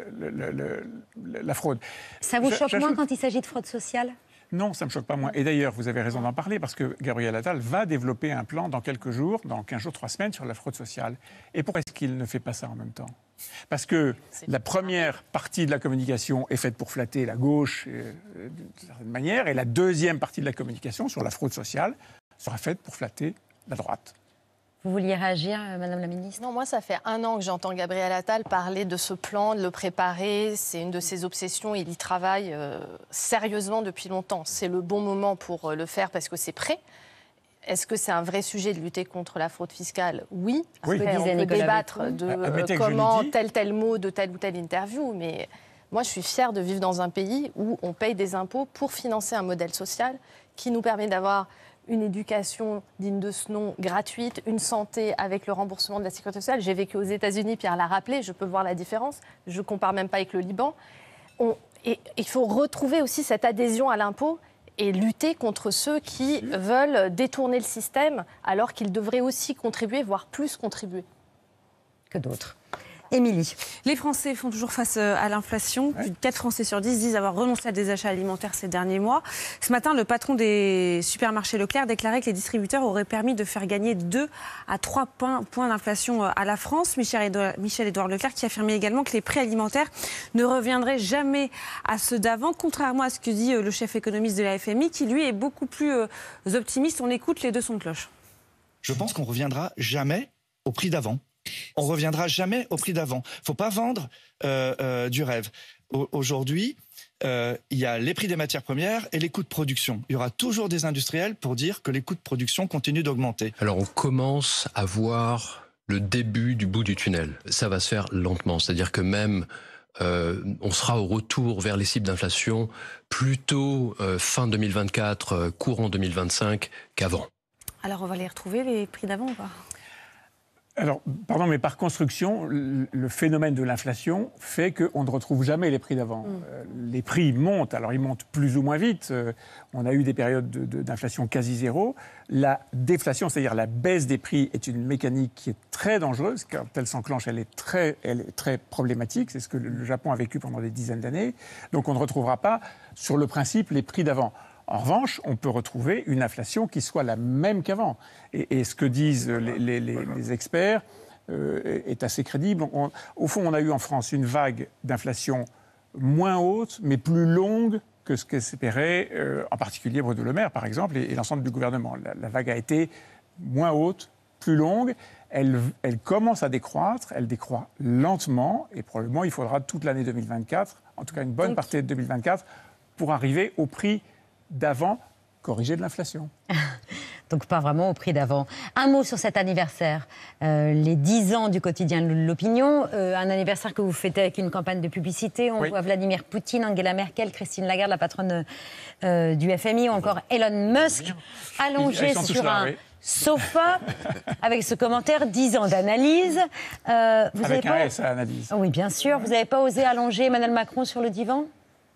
la fraude. Ça vous choque moins quand il s'agit de fraude sociale ? Non, ça ne me choque pas moins. Et d'ailleurs, vous avez raison d'en parler, parce que Gabriel Attal va développer un plan dans quelques jours, dans 15 jours, 3 semaines, sur la fraude sociale. Et pourquoi est-ce qu'il ne fait pas ça en même temps ? Parce que la première partie de la communication est faite pour flatter la gauche, d'une certaine manière, et la deuxième partie de la communication, sur la fraude sociale, sera faite pour flatter la droite. Vous vouliez réagir, Madame la Ministre ? Non, moi, ça fait 1 an que j'entends Gabriel Attal parler de ce plan, de le préparer. C'est une de ses obsessions. Il y travaille sérieusement depuis longtemps. C'est le bon moment pour le faire parce que c'est prêt. Est-ce que c'est un vrai sujet de lutter contre la fraude fiscale ? Oui. Après, on peut débattre de comment tel mot de telle ou telle interview. Mais moi, je suis fière de vivre dans un pays où on paye des impôts pour financer un modèle social qui nous permet d'avoir une éducation digne de ce nom gratuite, une santé avec le remboursement de la sécurité sociale. J'ai vécu aux États-Unis, Pierre l'a rappelé, je peux voir la différence. Je ne compare même pas avec le Liban. Et il faut retrouver aussi cette adhésion à l'impôt et lutter contre ceux qui veulent détourner le système alors qu'ils devraient aussi contribuer, voire plus contribuer. Que d'autres. Émilie. Les Français font toujours face à l'inflation. Plus de 4 Français sur 10 disent avoir renoncé à des achats alimentaires ces derniers mois. Ce matin, le patron des supermarchés Leclerc déclarait que les distributeurs auraient permis de faire gagner 2 à 3 points d'inflation à la France. Michel-Édouard Leclerc qui affirmait également que les prix alimentaires ne reviendraient jamais à ceux d'avant, contrairement à ce que dit le chef économiste de la FMI, qui lui est beaucoup plus optimiste. On écoute les deux sons de cloche. Je pense qu'on ne reviendra jamais au prix d'avant. On ne reviendra jamais au prix d'avant. Il ne faut pas vendre du rêve. Aujourd'hui, il y a les prix des matières premières et les coûts de production. Il y aura toujours des industriels pour dire que les coûts de production continuent d'augmenter. Alors on commence à voir le début du bout du tunnel. Ça va se faire lentement, c'est-à-dire que même on sera au retour vers les cibles d'inflation plutôt fin 2024, courant 2025 qu'avant. Alors on va les retrouver, les prix d'avant ou pas ? Alors, pardon, mais par construction, le phénomène de l'inflation fait qu'on ne retrouve jamais les prix d'avant. Les prix montent, alors ils montent plus ou moins vite. On a eu des périodes d'inflation quasi zéro. La déflation, c'est-à-dire la baisse des prix, est une mécanique qui est très dangereuse. Quand elle s'enclenche, elle est très problématique. C'est ce que le Japon a vécu pendant des dizaines d'années. Donc on ne retrouvera pas, sur le principe, les prix d'avant. En revanche, on peut retrouver une inflation qui soit la même qu'avant. Et ce que disent les experts est assez crédible. Au fond, on a eu en France une vague d'inflation moins haute, mais plus longue que ce qu'espérait, en particulier Bruno Le Maire, par exemple, et l'ensemble du gouvernement. La vague a été moins haute, plus longue. Elle commence à décroître, elle décroît lentement, et probablement il faudra toute l'année 2024, en tout cas une bonne partie de 2024, pour arriver au prix d'avant, corrigé de l'inflation. Donc pas vraiment au prix d'avant. Un mot sur cet anniversaire, les 10 ans du quotidien de l'opinion, un anniversaire que vous fêtez avec une campagne de publicité. On voit Vladimir Poutine, Angela Merkel, Christine Lagarde, la patronne du FMI, ou encore Elon Musk, allongés sur un sofa, avec ce commentaire 10 ans d'analyse. Avec un S à analyse. Oui, bien sûr. Vous n'avez pas osé allonger Emmanuel Macron sur le divan ?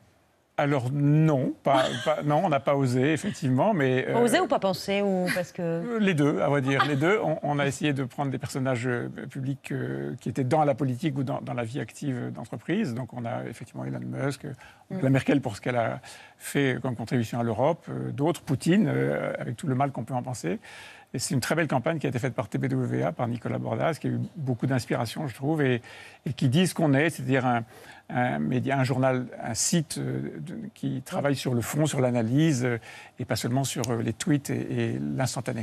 Alors non, non, on n'a pas osé, effectivement, mais... Pas osé ou pas pensé ou parce que... Les deux, à vrai dire, les deux. On a essayé de prendre des personnages publics qui étaient dans la politique ou dans la vie active d'entreprise. Donc on a effectivement Elon Musk, la Merkel pour ce qu'elle a fait comme contribution à l'Europe, d'autres, Poutine, avec tout le mal qu'on peut en penser. Et c'est une très belle campagne qui a été faite par TBWA, par Nicolas Bordas, qui a eu beaucoup d'inspiration, je trouve, et qui dit ce qu'on est, c'est-à-dire un média, un journal, un site qui travaille sur le fond, sur l'analyse, et pas seulement sur les tweets et l'instantané.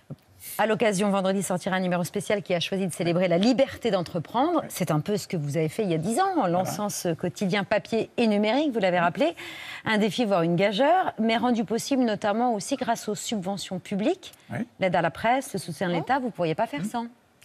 À l'occasion, vendredi sortira un numéro spécial qui a choisi de célébrer la liberté d'entreprendre. C'est un peu ce que vous avez fait il y a 10 ans, en lançant ce quotidien papier et numérique, vous l'avez rappelé. Un défi, voire une gageure, mais rendu possible notamment aussi grâce aux subventions publiques, l'aide à la presse, le soutien de l'État. Vous ne pourriez pas faire sans.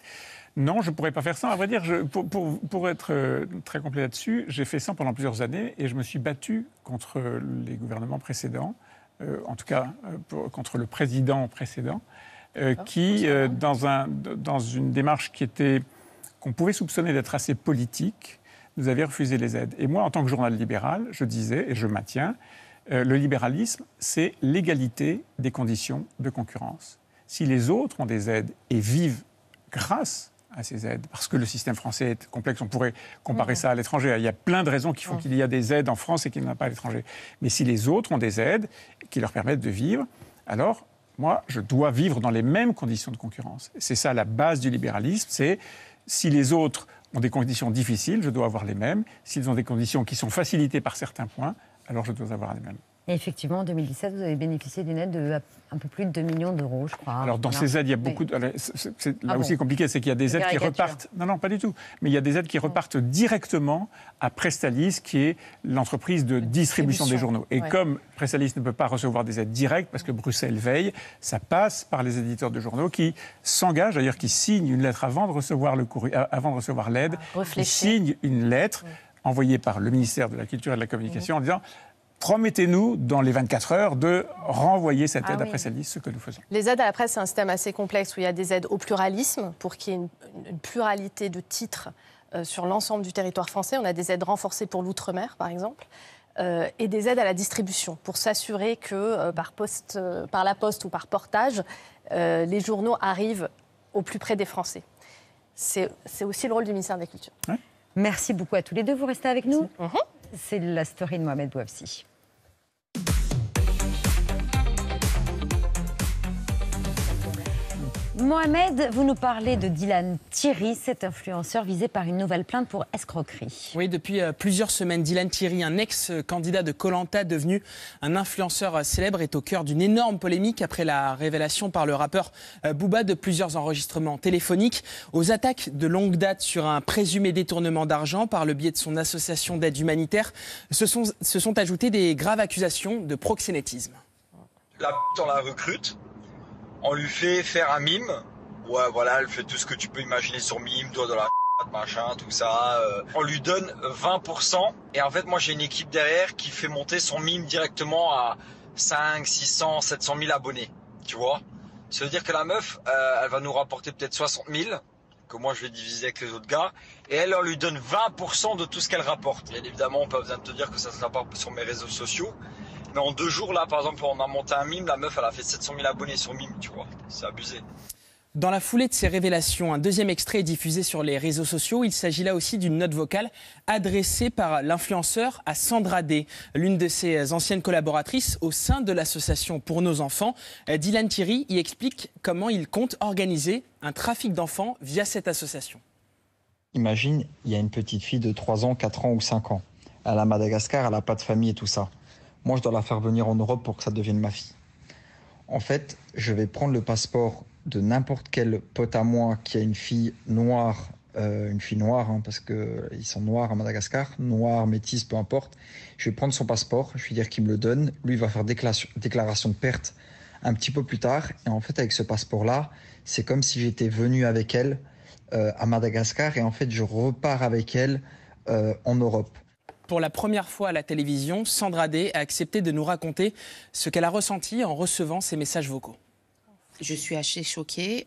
Non, je ne pourrais pas faire ça. À vrai dire, pour être très complet là-dessus, j'ai fait ça pendant plusieurs années et je me suis battu contre les gouvernements précédents, en tout cas contre le président précédent, qui, dans une démarche qu'on pouvait soupçonner d'être assez politique, nous avait refusé les aides. Et moi, en tant que journal libéral, je disais, et je maintiens, le libéralisme, c'est l'égalité des conditions de concurrence. Si les autres ont des aides et vivent grâce à ces aides, parce que le système français est complexe, on pourrait comparer ça à l'étranger. Il y a plein de raisons qui font qu'il y a des aides en France et qu'il n'y en a pas à l'étranger. Mais si les autres ont des aides qui leur permettent de vivre, alors moi, je dois vivre dans les mêmes conditions de concurrence. C'est ça la base du libéralisme, c'est si les autres ont des conditions difficiles, je dois avoir les mêmes. S'ils ont des conditions qui sont facilitées par certains points, alors je dois avoir les mêmes. Et effectivement, en 2017, vous avez bénéficié d'une aide de un peu plus de 2 millions d'euros, je crois. Alors, dans ces aides, il y a beaucoup de... Là aussi, compliqué, c'est qu'il y a des aides qui repartent... Non, pas du tout. Mais il y a des aides qui repartent directement à Prestalis, qui est l'entreprise de distribution des journaux. Et comme Prestalis ne peut pas recevoir des aides directes, parce que Bruxelles veille, ça passe par les éditeurs de journaux qui s'engagent, d'ailleurs, qui signent une lettre avant de recevoir l'aide, qui signent une lettre envoyée par le ministère de la Culture et de la Communication en disant... Promettez-nous, dans les 24 heures, de renvoyer cette aide à Prestalis, ce que nous faisons. Les aides à la presse, c'est un système assez complexe où il y a des aides au pluralisme, pour qu'il y ait une pluralité de titres sur l'ensemble du territoire français. On a des aides renforcées pour l'outre-mer, par exemple, et des aides à la distribution, pour s'assurer que par la poste ou par portage, les journaux arrivent au plus près des Français. C'est aussi le rôle du ministère de la Culture. Ouais. Merci beaucoup à tous les deux. Vous restez avec nous. C'est la story de Mohamed Bouafsi. Mohamed, vous nous parlez de Dylan Thierry, cet influenceur visé par une nouvelle plainte pour escroquerie. Oui, depuis plusieurs semaines, Dylan Thierry, un ex-candidat de Koh-Lanta devenu un influenceur célèbre, est au cœur d'une énorme polémique après la révélation par le rappeur Booba de plusieurs enregistrements téléphoniques. Aux attaques de longue date sur un présumé détournement d'argent par le biais de son association d'aide humanitaire, se sont ajoutées des graves accusations de proxénétisme. On la recrute. On lui fait faire un mime. Ouais, voilà, elle fait tout ce que tu peux imaginer sur mime, doigt dans la machin, tout ça. On lui donne 20%. Et en fait, moi, j'ai une équipe derrière qui fait monter son mime directement à 5, 600, 700 000 abonnés. Tu vois? Ça veut dire que la meuf, elle va nous rapporter peut-être 60 000, que moi, je vais diviser avec les autres gars. Et elle, on lui donne 20% de tout ce qu'elle rapporte. Bien évidemment, pas besoin de te dire que ça se rapporte sur mes réseaux sociaux. Mais en 2 jours, là, par exemple, on a monté un mime, la meuf, elle a fait 700 000 abonnés sur mime, tu vois. C'est abusé. Dans la foulée de ces révélations, un deuxième extrait est diffusé sur les réseaux sociaux. Il s'agit là aussi d'une note vocale adressée par l'influenceur à Sandra D, l'une de ses anciennes collaboratrices au sein de l'association Pour nos enfants. Dylan Thierry y explique comment il compte organiser un trafic d'enfants via cette association. Imagine, il y a une petite fille de 3 ans, 4 ans ou 5 ans. Elle est à Madagascar, elle n'a pas de famille et tout ça. Moi, je dois la faire venir en Europe pour que ça devienne ma fille. En fait, je vais prendre le passeport de n'importe quel pote à moi qui a une fille noire, parce qu'ils sont noirs à Madagascar, noire, métisse, peu importe. Je vais prendre son passeport, je vais dire qu'il me le donne. Lui, il va faire déclaration de perte un petit peu plus tard. Et en fait, avec ce passeport-là, c'est comme si j'étais venu avec elle à Madagascar. Et en fait, je repars avec elle en Europe. Pour la première fois à la télévision, Sandra D a accepté de nous raconter ce qu'elle a ressenti en recevant ces messages vocaux. Je suis assez choquée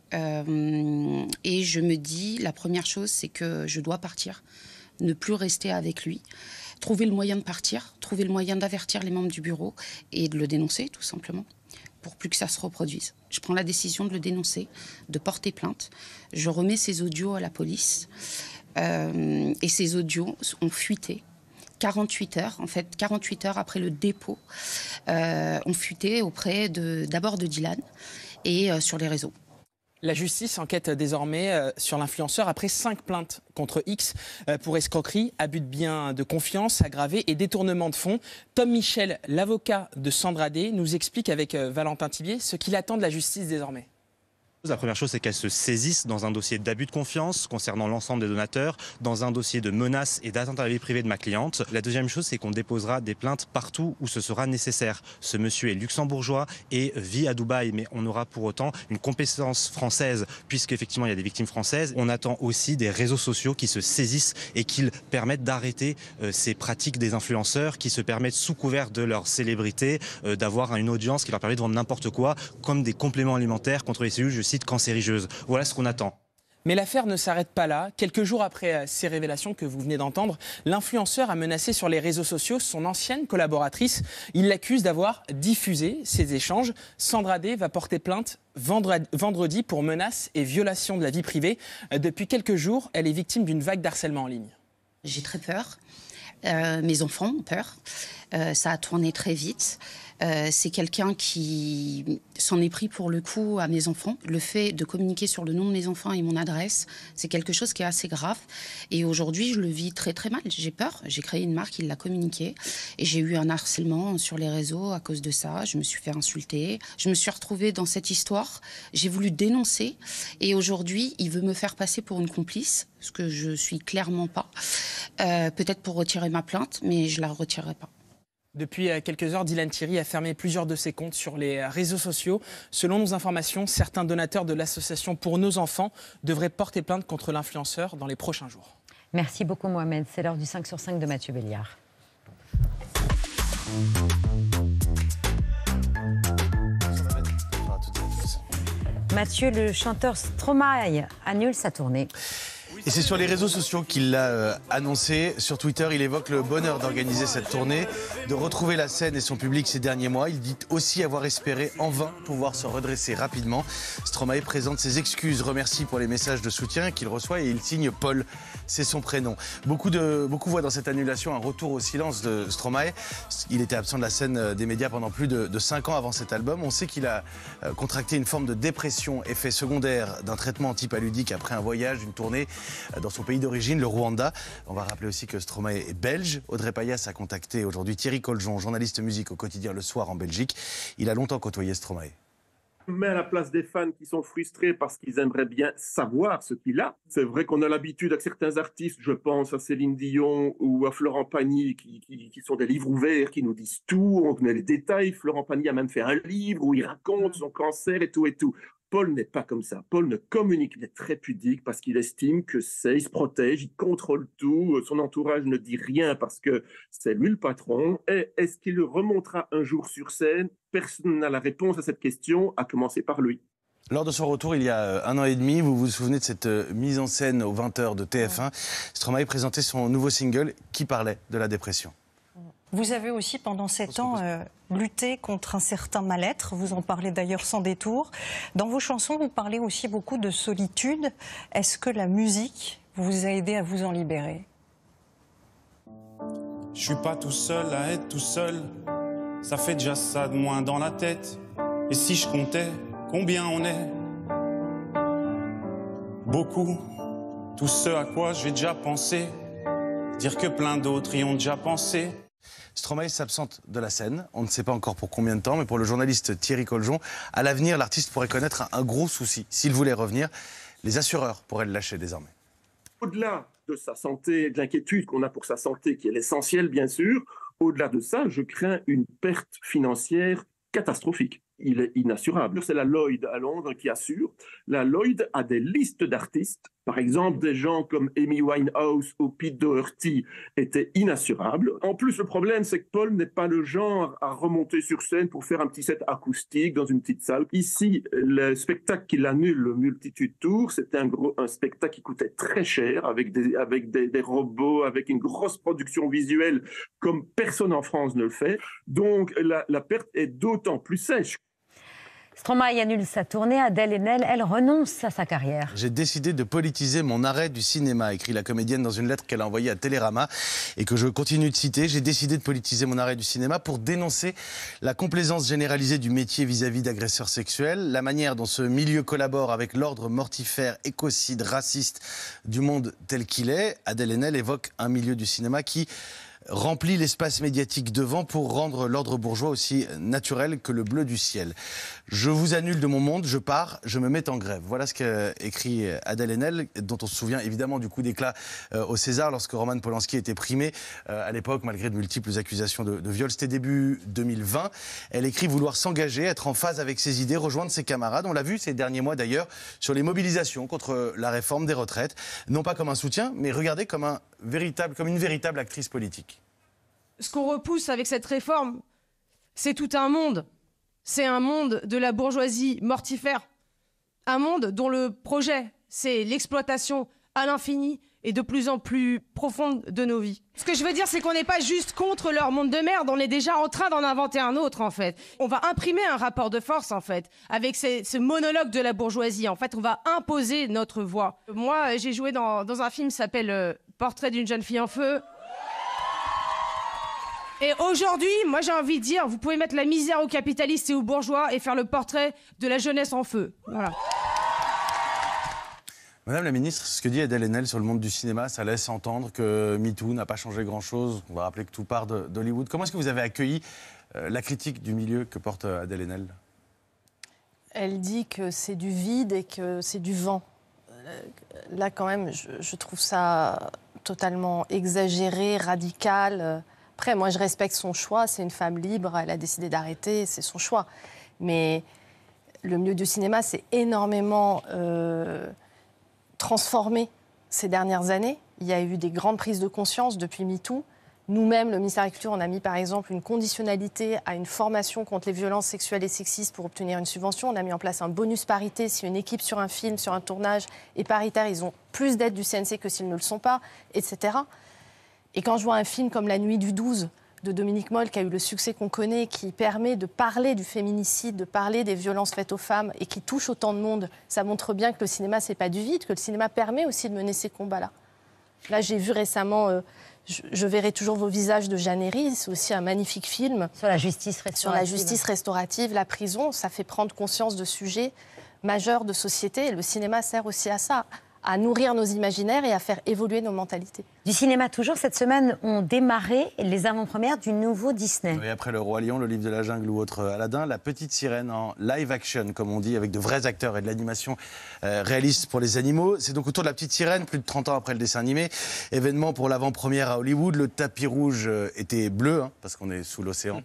et je me dis, la première chose, c'est que je dois partir, ne plus rester avec lui, trouver le moyen de partir, trouver le moyen d'avertir les membres du bureau et de le dénoncer, tout simplement, pour plus que ça se reproduise. Je prends la décision de le dénoncer, de porter plainte. Je remets ces audios à la police et ces audios ont fuité. 48 heures après le dépôt, ont fuité auprès d'abord de Dylan et sur les réseaux. La justice enquête désormais sur l'influenceur après 5 plaintes contre X pour escroquerie, abus de biens de confiance aggravé et détournement de fonds. Tom Michel, l'avocat de Sandra D, nous explique avec Valentin Thibier ce qu'il attend de la justice désormais. La première chose, c'est qu'elle se saisisse dans un dossier d'abus de confiance concernant l'ensemble des donateurs, dans un dossier de menaces et d'atteinte à la vie privée de ma cliente. La deuxième chose, c'est qu'on déposera des plaintes partout où ce sera nécessaire. Ce monsieur est luxembourgeois et vit à Dubaï, mais on aura pour autant une compétence française, puisqu'effectivement il y a des victimes françaises. On attend aussi des réseaux sociaux qui se saisissent et qui permettent d'arrêter ces pratiques des influenceurs qui se permettent, sous couvert de leur célébrité, d'avoir une audience qui leur permet de vendre n'importe quoi, comme des compléments alimentaires contre les cellules, je cite, cancérigeuses. Voilà ce qu'on attend. Mais l'affaire ne s'arrête pas là. Quelques jours après ces révélations que vous venez d'entendre, l'influenceur a menacé sur les réseaux sociaux son ancienne collaboratrice. Il l'accuse d'avoir diffusé ces échanges. Sandra D va porter plainte vendredi pour menaces et violations de la vie privée. Depuis quelques jours, elle est victime d'une vague d'harcèlement en ligne. J'ai très peur. Mes enfants ont peur. Ça a tourné très vite. C'est quelqu'un qui s'en est pris pour le coup à mes enfants. Le fait de communiquer sur le nom de mes enfants et mon adresse, c'est quelque chose qui est assez grave. Et aujourd'hui, je le vis très très mal. J'ai peur. J'ai créé une marque, il l'a communiqué. Et j'ai eu un harcèlement sur les réseaux à cause de ça. Je me suis fait insulter. Je me suis retrouvée dans cette histoire. J'ai voulu dénoncer. Et aujourd'hui, il veut me faire passer pour une complice, ce que je suis clairement pas. Peut-être pour retirer ma plainte, mais je la retirerai pas. Depuis quelques heures, Dylan Thierry a fermé plusieurs de ses comptes sur les réseaux sociaux. Selon nos informations, certains donateurs de l'association Pour nos enfants devraient porter plainte contre l'influenceur dans les prochains jours. Merci beaucoup Mohamed. C'est l'heure du 5 sur 5 de Mathieu Béliard. Mathieu, le chanteur Stromae annule sa tournée. Et c'est sur les réseaux sociaux qu'il l'a annoncé. Sur Twitter, il évoque le bonheur d'organiser cette tournée, de retrouver la scène et son public ces derniers mois. Il dit aussi avoir espéré en vain pouvoir se redresser rapidement. Stromae présente ses excuses, remercie pour les messages de soutien qu'il reçoit et il signe Paul, c'est son prénom. Beaucoup voient dans cette annulation un retour au silence de Stromae. Il était absent de la scène des médias pendant plus de 5 ans avant cet album. On sait qu'il a contracté une forme de dépression, effet secondaire d'un traitement antipaludique après un voyage, une tournée dans son pays d'origine, le Rwanda. On va rappeler aussi que Stromae est belge. Audrey Payas a contacté aujourd'hui Thierry Coljon, journaliste musique au quotidien Le Soir en Belgique. Il a longtemps côtoyé Stromae. Je me mets à la place des fans qui sont frustrés parce qu'ils aimeraient bien savoir ce qu'il a. C'est vrai qu'on a l'habitude avec certains artistes, je pense à Céline Dion ou à Florent Pagny, qui sont des livres ouverts, qui nous disent tout, on connaît les détails. Florent Pagny a même fait un livre où il raconte son cancer et tout et tout. Paul n'est pas comme ça. Paul ne communique, il est très pudique parce qu'il estime que il se protège, il contrôle tout, son entourage ne dit rien parce que c'est lui le patron. Et est-ce qu'il le remontera un jour sur scène? Personne n'a la réponse à cette question, à commencer par lui. Lors de son retour il y a 1 an et demi, vous vous souvenez de cette mise en scène aux 20h de TF1, Stromae présentait son nouveau single qui parlait de la dépression. Vous avez aussi, pendant 7 ans, lutté contre un certain mal-être. Vous en parlez d'ailleurs sans détour. Dans vos chansons, vous parlez aussi beaucoup de solitude. Est-ce que la musique vous a aidé à vous en libérer? Je suis pas tout seul à être tout seul. Ça fait déjà ça de moins dans la tête. Et si je comptais combien on est? Beaucoup. Tout ce à quoi j'ai déjà pensé. Dire que plein d'autres y ont déjà pensé. Stromae s'absente de la scène, on ne sait pas encore pour combien de temps, mais pour le journaliste Thierry Coljon, à l'avenir, l'artiste pourrait connaître un gros souci. S'il voulait revenir, les assureurs pourraient le lâcher désormais. Au-delà de sa santé, de l'inquiétude qu'on a pour sa santé, qui est l'essentiel bien sûr, au-delà de ça, je crains une perte financière catastrophique. Il est inassurable. C'est la Lloyd à Londres qui assure. La Lloyd a des listes d'artistes. Par exemple, des gens comme Amy Winehouse ou Pete Doherty étaient inassurables. En plus, le problème, c'est que Paul n'est pas le genre à remonter sur scène pour faire un petit set acoustique dans une petite salle. Ici, le spectacle qu'il annule, le Multitude Tour, c'était un spectacle qui coûtait très cher, avec des robots, avec une grosse production visuelle, comme personne en France ne le fait. Donc, la perte est d'autant plus sèche. Stromae annule sa tournée, Adèle Haenel, elle renonce à sa carrière. J'ai décidé de politiser mon arrêt du cinéma, écrit la comédienne dans une lettre qu'elle a envoyée à Télérama et que je continue de citer. J'ai décidé de politiser mon arrêt du cinéma pour dénoncer la complaisance généralisée du métier vis-à-vis d'agresseurs sexuels, la manière dont ce milieu collabore avec l'ordre mortifère, écocide, raciste du monde tel qu'il est. Adèle Haenel évoque un milieu du cinéma qui remplit l'espace médiatique devant pour rendre l'ordre bourgeois aussi naturel que le bleu du ciel. Je vous annule de mon monde, je pars, je me mets en grève. Voilà ce qu'a écrit Adèle Haenel, dont on se souvient évidemment du coup d'éclat au César lorsque Roman Polanski était primé à l'époque malgré de multiples accusations de viol. C'était début 2020. Elle écrit vouloir s'engager, être en phase avec ses idées, rejoindre ses camarades. On l'a vu ces derniers mois d'ailleurs sur les mobilisations contre la réforme des retraites. Non pas comme un soutien, mais regardez comme une véritable actrice politique. Ce qu'on repousse avec cette réforme, c'est tout un monde. C'est un monde de la bourgeoisie mortifère. Un monde dont le projet, c'est l'exploitation à l'infini et de plus en plus profonde de nos vies. Ce que je veux dire, c'est qu'on n'est pas juste contre leur monde de merde, on est déjà en train d'en inventer un autre, en fait. On va imprimer un rapport de force, en fait, avec ce monologue de la bourgeoisie. En fait, on va imposer notre voix. Moi, j'ai joué dans un film qui s'appelle Portrait d'une jeune fille en feu. Et aujourd'hui, moi j'ai envie de dire, vous pouvez mettre la misère aux capitalistes et aux bourgeois et faire le portrait de la jeunesse en feu. Voilà. Madame la ministre, ce que dit Adèle Haenel sur le monde du cinéma, ça laisse entendre que MeToo n'a pas changé grand-chose. On va rappeler que tout part d'Hollywood. Comment est-ce que vous avez accueilli la critique du milieu que porte Adèle Haenel? Elle dit que c'est du vide et que c'est du vent. Là, quand même, je trouve ça totalement exagéré, radical. Après, moi, je respecte son choix. C'est une femme libre. Elle a décidé d'arrêter. C'est son choix. Mais le milieu du cinéma s'est énormément transformé ces dernières années. Il y a eu des grandes prises de conscience depuis MeToo. Nous-mêmes, le ministère de la Culture, on a mis par exemple une conditionnalité à une formation contre les violences sexuelles et sexistes pour obtenir une subvention. On a mis en place un bonus parité. Si une équipe sur un film, sur un tournage est paritaire, ils ont plus d'aide du CNC que s'ils ne le sont pas, etc. Et quand je vois un film comme La Nuit du 12 de Dominique Moll, qui a eu le succès qu'on connaît, qui permet de parler du féminicide, de parler des violences faites aux femmes et qui touche autant de monde, ça montre bien que le cinéma, c'est pas du vide, que le cinéma permet aussi de mener ces combats-là. Là, j'ai vu récemment Je verrai toujours vos visages de Jeanne Herry, c'est aussi un magnifique film. Sur la justice restaurative. Sur la justice restaurative, la prison, ça fait prendre conscience de sujets majeurs de société. Et le cinéma sert aussi à ça, à nourrir nos imaginaires et à faire évoluer nos mentalités. Du cinéma toujours, cette semaine ont démarré les avant-premières du nouveau Disney. Et après Le Roi Lion, Le Livre de la Jungle ou autre Aladdin, La Petite Sirène en live action, comme on dit, avec de vrais acteurs et de l'animation réaliste pour les animaux. C'est donc autour de La Petite Sirène, plus de 30 ans après le dessin animé. Événement pour l'avant-première à Hollywood. Le tapis rouge était bleu, hein, parce qu'on est sous l'océan.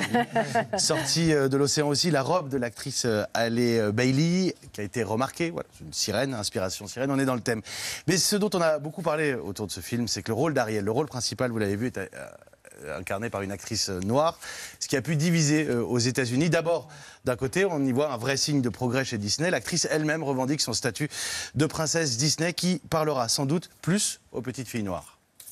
Sortie de l'océan aussi, la robe de l'actrice Halle Bailey, qui a été remarquée. Voilà, c'est une sirène, inspiration sirène, on est dans le thème. Mais ce dont on a beaucoup parlé autour de ce film, c'est que le rôle d'Ariel, le rôle principal, vous l'avez vu, est incarné par une actrice noire, ce qui a pu diviser aux États-Unis. D'abord, d'un côté, on y voit un vrai signe de progrès chez Disney. L'actrice elle-même revendique son statut de princesse Disney, qui parlera sans doute plus aux petites filles noires.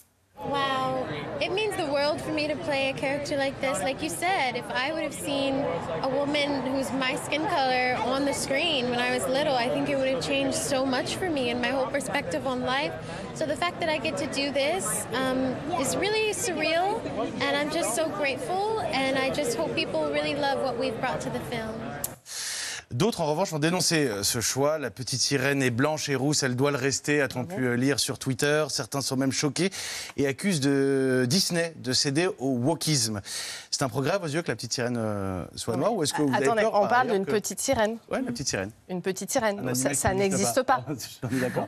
Wow, it means the world for me to play a character like this. Like you said, if I would have seen a woman who's my skin color on the screen when I was little, I think it would have changed so much for me and my whole perspective on life. So the fact that I get to do this is really surreal, and I'm just so grateful, and I just hope people really love what we've brought to the film. D'autres, en revanche, ont dénoncé ce choix. La petite sirène est blanche et rousse, elle doit le rester, a-t-on pu lire sur Twitter. Certains sont même choqués et accusent Disney de céder au wokisme. C'est un progrès à vos yeux que la petite sirène soit noire, ou est-ce que vous avez peur, on parle d'une petite sirène. Oui, la petite sirène. Une petite sirène, ça n'existe pas. D'accord.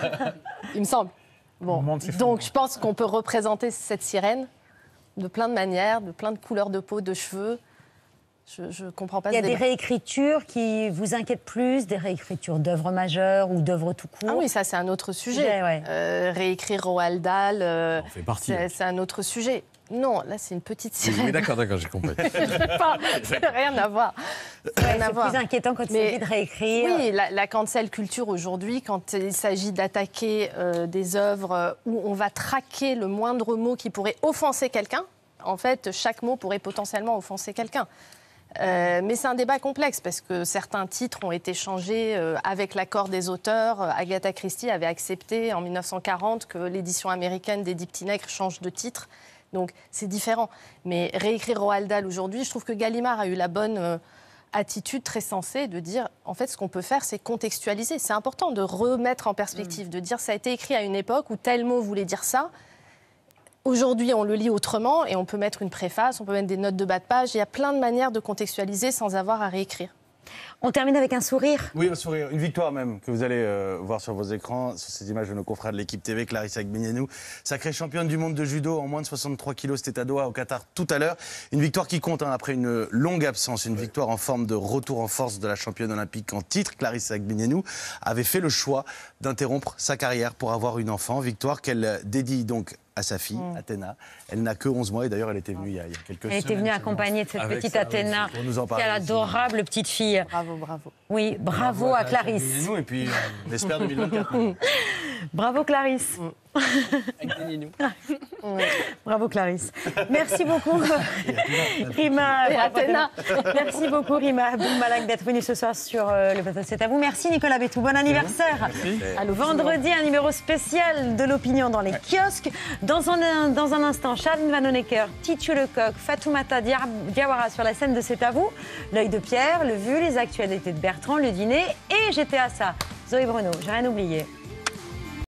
Il me semble. Bon. Donc je pense qu'on peut représenter cette sirène de plein de manières, de plein de couleurs de peau, de cheveux. Je comprends pas. Il y a des réécritures qui vous inquiètent plus, des réécritures d'œuvres majeures ou d'œuvres tout court. Ah oui, ça c'est un autre sujet. Ouais. Réécrire Roald Dahl, c'est un autre sujet. Non, là c'est une petite sirène. Oui, d'accord, j'ai compris. Ça n'a rien à voir. C'est plus inquiétant quand il s'agit de réécrire. Oui, la cancel culture aujourd'hui, quand il s'agit d'attaquer des œuvres où on va traquer le moindre mot qui pourrait offenser quelqu'un, en fait, chaque mot pourrait potentiellement offenser quelqu'un. Mais c'est un débat complexe parce que certains titres ont été changés avec l'accord des auteurs. Agatha Christie avait accepté en 1940 que l'édition américaine d'Édith Petit Nègre change de titre. Donc c'est différent. Mais réécrire Roald Dahl aujourd'hui, je trouve que Gallimard a eu la bonne attitude très sensée de dire, en fait, ce qu'on peut faire, c'est contextualiser. C'est important de remettre en perspective, de dire ça a été écrit à une époque où tel mot voulait dire ça. Aujourd'hui, on le lit autrement et on peut mettre une préface, on peut mettre des notes de bas de page. Il y a plein de manières de contextualiser sans avoir à réécrire. On termine avec un sourire. Oui, un sourire. Une victoire même, que vous allez voir sur vos écrans, sur ces images de nos confrères de l'équipe TV, Clarisse Agbenienou, sacrée championne du monde de judo en moins de 63 kilos, c'était à Doha, au Qatar, tout à l'heure. Une victoire qui compte après une longue absence, une victoire en forme de retour en force de la championne olympique en titre. Clarisse Agbenienou avait fait le choix d'interrompre sa carrière pour avoir une enfant. Victoire qu'elle dédie donc à sa fille, Athéna. Elle n'a que 11 mois et d'ailleurs elle était venue il y a quelques semaines. Elle était venue accompagnée de cette petite Athéna, quelle adorable petite fille. Bravo, bravo. Oui, bravo à Clarisse. Et puis on espère 2024. Bravo Clarisse. Bravo Clarisse. Merci beaucoup Rima. Merci beaucoup Rima Abdul Malak d'être venue ce soir sur le plateau. C'est à vous. Merci Nicolas Bétou. Bon anniversaire. Vendredi, un numéro spécial de l'opinion dans les kiosques. Dans un instant, Charline Vanhoenacker, Titio Lecoq, Fatoumata Diawara sur la scène de C'est à vous. L'œil de Pierre, le vu, les actualités de Bertrand, le dîner et j'étais à ça. Zoé Bruno, j'ai rien oublié.